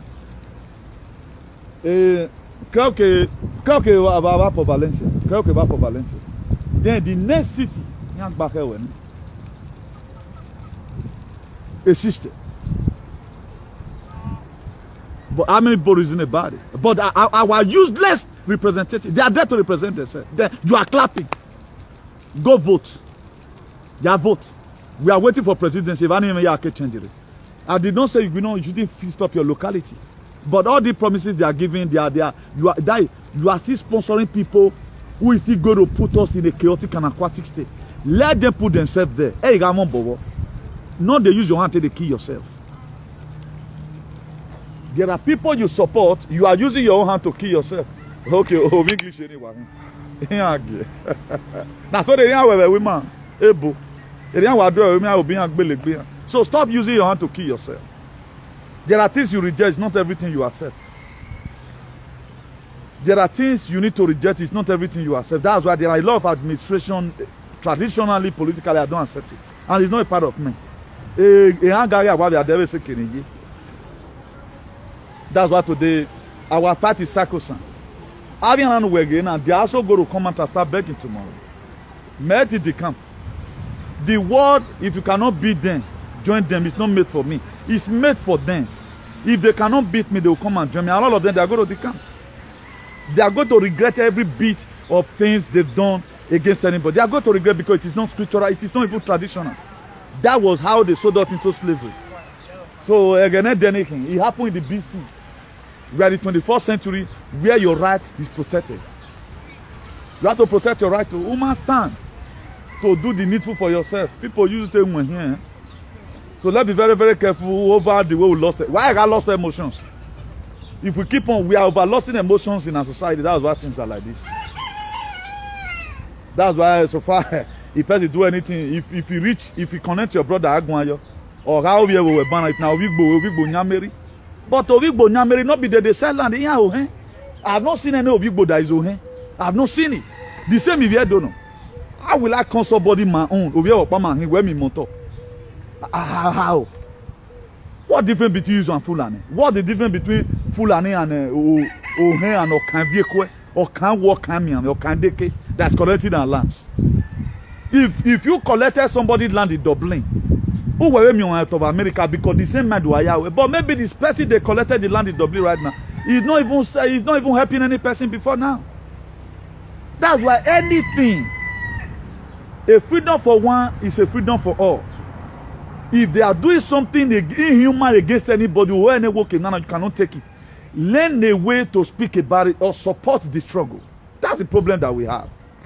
Eh, creo que creo que va, va, va por Valencia. Creo que va por Valencia. Then the next city, a system. But how many people reason about it? But our, our useless representatives, they are there to represent themselves. Then you are clapping. Go vote. Yeah, vote. We are waiting for presidency. If anyone here can change it. I did not say you know you shouldn't feast up your locality. But all the promises they are giving, they are there. You are that, you are still sponsoring people who is still going to put us in a chaotic and aquatic state. Let them put themselves there. Hey, Gamon Bobo. Not they use your hand to kill yourself. There are people you support, you are using your own hand to kill yourself. Okay, oh, English anyway. Now, so they are women, able. So stop using your hand to kill yourself. There are things you reject, not everything you accept. There are things you need to reject, it's not everything you accept. That's why there are a lot of administration, traditionally, politically, I don't accept it. And it's not a part of me. That's why today our fight is sacrosanct. Avian again, and they also go to come and start begging tomorrow. Met in the camp. The world, if you cannot beat them, join them. It's not made for me. It's made for them. If they cannot beat me, they will come and join me. And all of them, they are going to the camp. They are going to regret every bit of things they've done against anybody. They are going to regret because it is not scriptural. It is not even traditional. That was how they sold us into slavery. So again, it happened in the B C. We are in the twenty-first century where your right is protected. You have to protect your right to woman stand to do the needful for yourself. People use it when here. So let's be very, very careful over the way we lost it. Why I got lost emotions? If we keep on, we are over losing emotions in our society. That's why things are like this. That's why so far, if you do anything, if if you reach, if you connect your brother Agwanyo, or how we were born it now, we go, we go Nyameri. But Ovigbo Nyameri not be there, they sell land. I have not seen any Ovigbo that is Ohen. I have not seen it. The same if you don't know. How will I call somebody my own? Where me motor? How? What difference between you and Fulani? What the difference between Fulani and Ohen and Okanviekwe, Okan Wakamian, Okandeke that's collected our lands? If if you collected somebody's land in Dublin, who were me out of America because the same man do I have. But maybe this person they collected the land in Dublin right now. He's not even he's not even helping any person before now. That's why anything, a freedom for one is a freedom for all. If they are doing something inhuman against anybody or any working, now you cannot take it. Learn a way to speak about it or support the struggle. That's the problem that we have.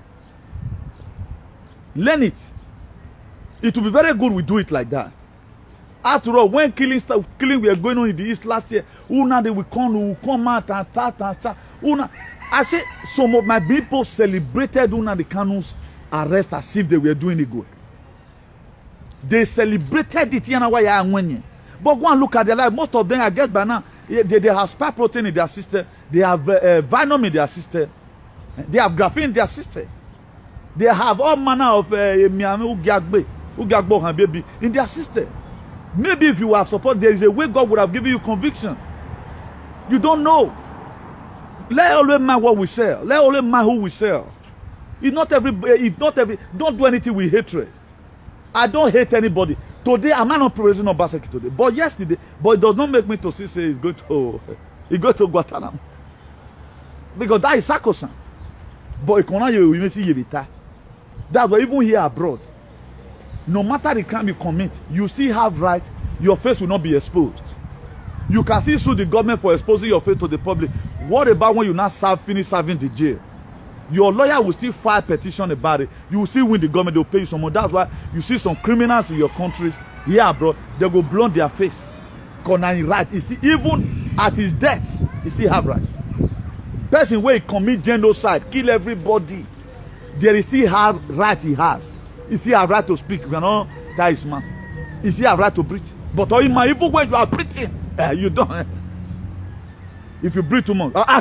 Learn it. It will be very good we do it like that. After all, when killing stuff, killing we are going on in the East last year, una they will come, will come out and start and start. Una, I say some of my people celebrated una the Kanu's arrest as if they were doing it good. They celebrated it, you know why I am. But go and look at their life. Most of them, I guess by now, they, they have spike protein in their system. They have uh, venom in their system. They have graphene in their system. They have all manner of uh, baby in their system. Maybe if you have support, there is a way God would have given you conviction. You don't know. Let always mind what we sell. Let always mind who we sell. It's not every. It's not every. Don't do anything with hatred. I don't hate anybody. Today, I'm not praising Obaseki today, but yesterday, but it does not make me to see say it's going to, it go to Guantanamo, because that is sacrosanct. But it cannot you see you retire. That's why even here abroad, no matter the crime you commit, you still have right. Your face will not be exposed. You can still sue the government for exposing your face to the public. What about when you now serve, finish serving the jail? Your lawyer will still file petition about it. You will still win the government. They will pay you some more. That's why you see some criminals in your countries here, bro. They go blunt their face. Because right, he still, even at his death, he still have right. Person where he commit genocide, kill everybody, there is still have right he has. He still have right to speak. You cannot tie his mouth. He still have right to breathe. But even when you are breathing, uh, you don't. If you breathe too much, our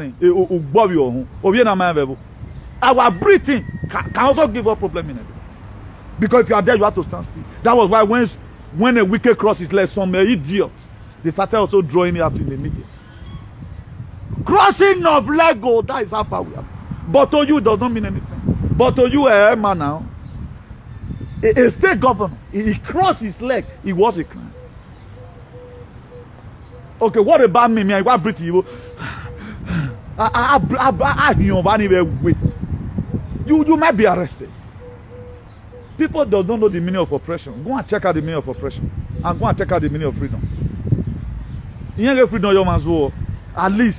breathing can also give us problem in it. Because if you are there, you have to stand still. That was why when when a wicked cross is left, some idiot, they started also drawing it out in the media. Crossing of Lego, that is how far we are. But to you, does not mean anything. But to you, a man now, a, a state governor, he, he crossed his leg, it was a crime. Okay, what about me? Me, I want British. You, I, I, I, I, you, you might be arrested. People don't know the meaning of oppression. Go and check out the meaning of oppression, and go and check out the meaning of freedom. You ain't get freedom, your man's war. At least,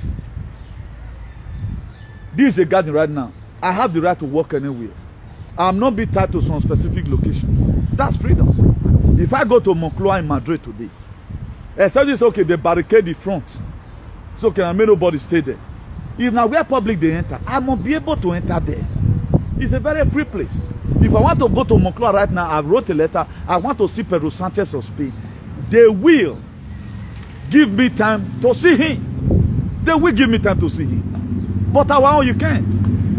this is a garden right now. I have the right to walk anywhere. I'm not be tied to some specific locations. That's freedom. If I go to Moncloa in Madrid today, except it's okay, they barricade the front. It's okay, I may nobody stay there. If now where public they enter, I must be able to enter there. It's a very free place. If I want to go to Moncloa right now, I wrote a letter, I want to see Pedro Sanchez of Spain. They will give me time to see him. They will give me time to see him. But our own, you can't.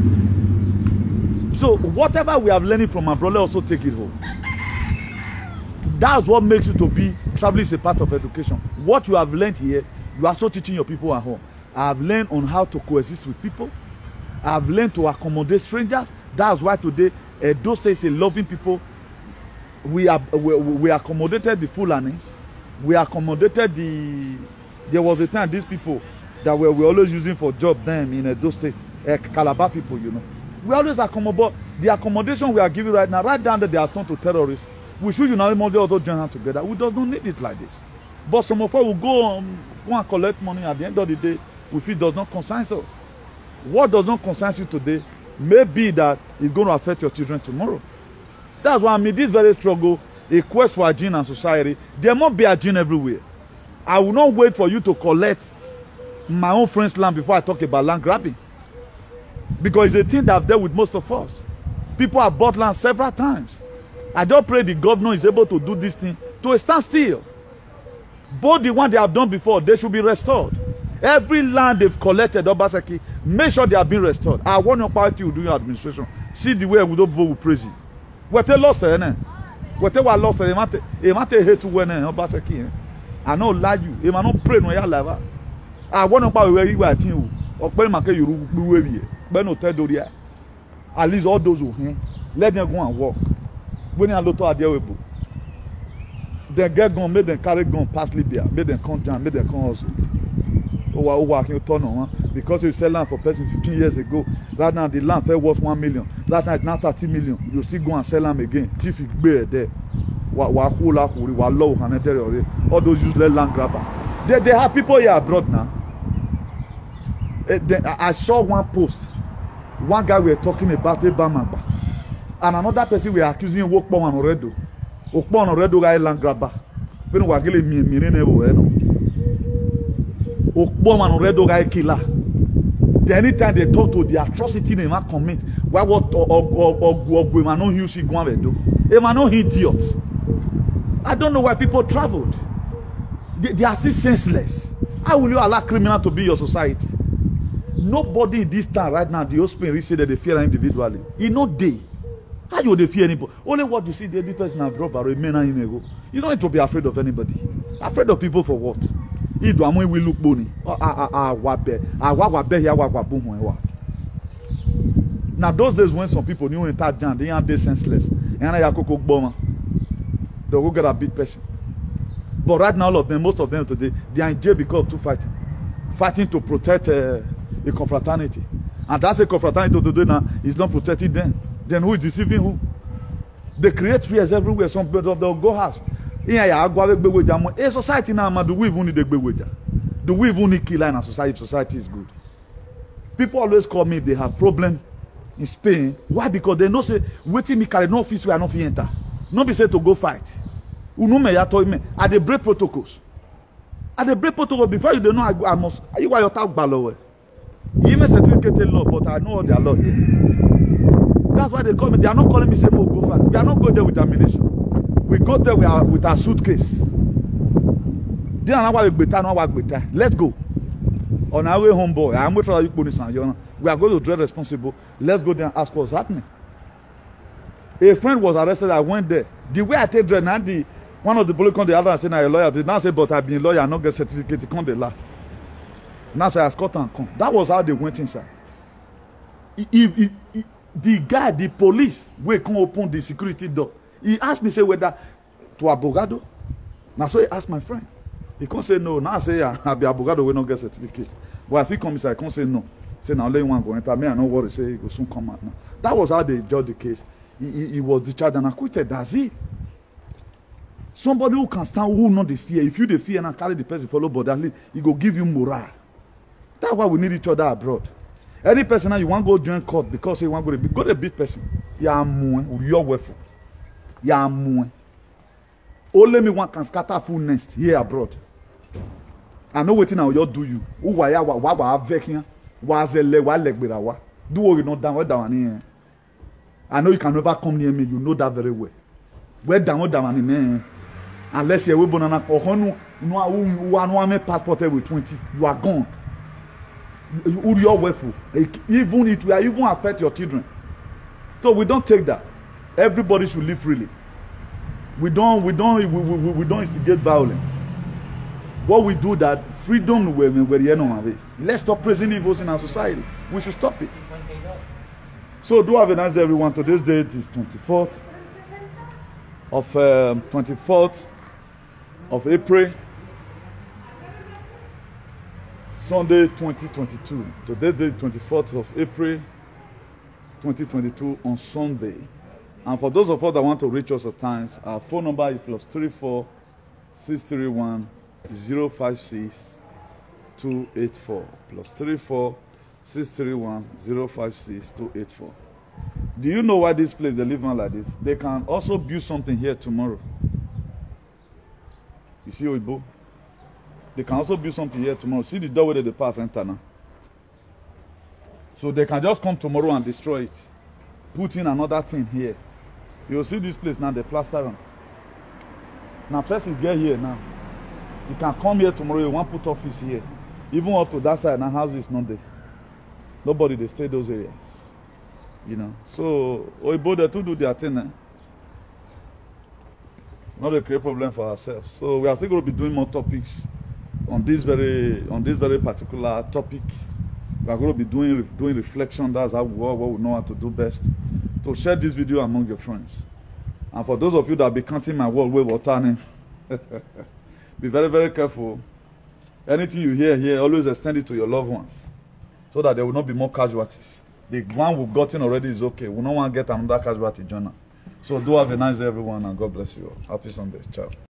So whatever we have learned from our brother, also take it home. That's what makes you to be traveling is a part of education. What you have learned here, you are also teaching your people at home. I have learned on how to coexist with people. I have learned to accommodate strangers. That's why today, Edo says a loving people. We are we, we accommodated the Fulanis. We accommodated the. There was a time these people that were we always using for job them in Edo State, uh, Calabar people, you know. We always accommodate the accommodation we are giving right now. Right down that they are turned to terrorists. We should unite also join hands together. We don't need it like this. But some of us will go, um, go and collect money at the end of the day. We feel it does not concern us. What does not concern you today may be that it's going to affect your children tomorrow. That's why I mean this very struggle, a quest for hygiene and society. There must be hygiene everywhere. I will not wait for you to collect my own friend's land before I talk about land grabbing. Because it's a thing that I've dealt with most of us. People have bought land several times. I just pray the governor is able to do this thing to a standstill. Both the one they have done before, they should be restored. Every land they've collected, Obaseki, make sure they are being restored. I want your party to do your administration. See the way we don't will praise you. What they lost, eh? What they were lost, eh? They might hate to win, eh? Obaseki. I don't lie you. They might not pray no your life. I want your party where you are team. Of when my you will be but no tell you. At least all those who eh? Let them go and walk. When you look at their way, they get gun, make them carry gun past Libya, make them come down, make them come also. Oh, oh, oh, you turn on because you sell land for person fifteen years ago. Right now the land fair worth one million. That night now thirty million. You still go and sell them again. If it bear there, all those useless land grabber. They they have people here abroad now. I saw one post. One guy we were talking about a Bamaba. And another person we are accusing Wokpon and Oredo. Wokpon and Oredo guy land grabber. When we are getting me, me, me, Wokpon and Oredo guy killer. The anytime they talk to the atrocity they might commit, why what Ogwe man no use go and do? They man no idiot. I don't know why people traveled. They, they are still senseless. How will you allow criminal to be your society? Nobody in this town right now, the hospital say that they fear individually. You know they. How you would fear anybody? Only what you see the other person have dropped or remain in ego. You don't need to be afraid of anybody. Afraid of people for what? If I'm we look bony. Now those days when some people knew in that jam, they aren't they senseless. And I cook bomber. They'll go get a big person. But right now, all of them, most of them today, they are in jail because of two fighting. Fighting to protect uh, a confraternity. And that's a confraternity today now is not protecting them. Then who is deceiving who? They create fears everywhere. Some people they'll go house. A society now, do we even need a big Do we even need killer in a society if society is good? People always call me if they have problem in Spain. Why? Because they know say waiting me carry no office we are not enter. Not be said to go fight. Unume ya told me at the break protocols. At the break protocol before you don't know I, I must you are your talk balowe. You may certificate law, but I know all their law here. That's why they call me. They are not calling me say oh, go fight. We are not going there with ammunition. We go there with our, with our suitcase. They are not better. Let's go. On our way home, boy. I'm waiting for you police and you. We are going to dread responsible. Let's go there and ask what's happening. A friend was arrested. I went there. The way I take dread, now the one of the police come the other and say, "Now a lawyer." They now say, "But I've been a lawyer. I not get certificate." Come the last. Now say I escort and come. That was how they went inside. He, he, he, he, the guy, the police, we come open the security door. He asked me say whether to abogado. Now so he asked my friend. He can't say no. Now I say, yeah, I be abogado will not get certificate. But if he comes inside, I can't say no. Say now let one go enter. Me, I know what to say. He will soon come out now. That was how they judged the case. He, he, he was discharged and acquitted. That's it. Somebody who can stand, who not the fear. If you the fear and carry the person follow, but at least he go give you morale. That's why we need each other abroad. Any person now you want to go join court because you want to go to go to a big person. Ya more, you're worthful. Ya more. Only me one can scatter full nest here abroad. I know what now you do you. Who why ya wa wa vekin. Was a leg wa leg with wa. Do what you know down where down here. I know you can never come near me. You know that very well. Where down down in there. Unless you're born on a no no one passport with twenty, you are gone. You are worthful. Even it will even affect your children. So we don't take that. Everybody should live freely. We don't we don't we, we, we don't instigate violence. What we do that freedom we we the end of it. Let's stop praising evils in our society. We should stop it. So do have a nice day, everyone. Today's date is twenty-fourth of um, twenty-fourth of April, Sunday twenty twenty-two. Today's date twenty-fourth of April twenty twenty-two on Sunday. And for those of us that want to reach us at times, our phone number is plus three four six three one zero five six two eight four. Plus three four six three one zero five six two eight four. Do you know why this place they live on like this? They can also build something here tomorrow. You see Oibo? They can also build something here tomorrow. See the doorway that they pass enter now. So they can just come tomorrow and destroy it. Put in another thing here. You'll see this place now, they plaster on. Now person get here now. You can come here tomorrow, you want to put office here. Even up to that side, now house is not there. Nobody they stay those areas. You know. So Oibo they to do their thing. Eh? Not a create problem for ourselves. So we are still going to be doing more topics on this very on this very particular topic. We are going to be doing doing reflection. That's how we, what we know how to do best. So share this video among your friends. And for those of you that be counting my word with water, be very very careful. Anything you hear here, always extend it to your loved ones, so that there will not be more casualties. The one we've gotten already is okay. We don't want to get another casualty journal. So do have a nice day, everyone, and God bless you all. Happy Sunday. Ciao.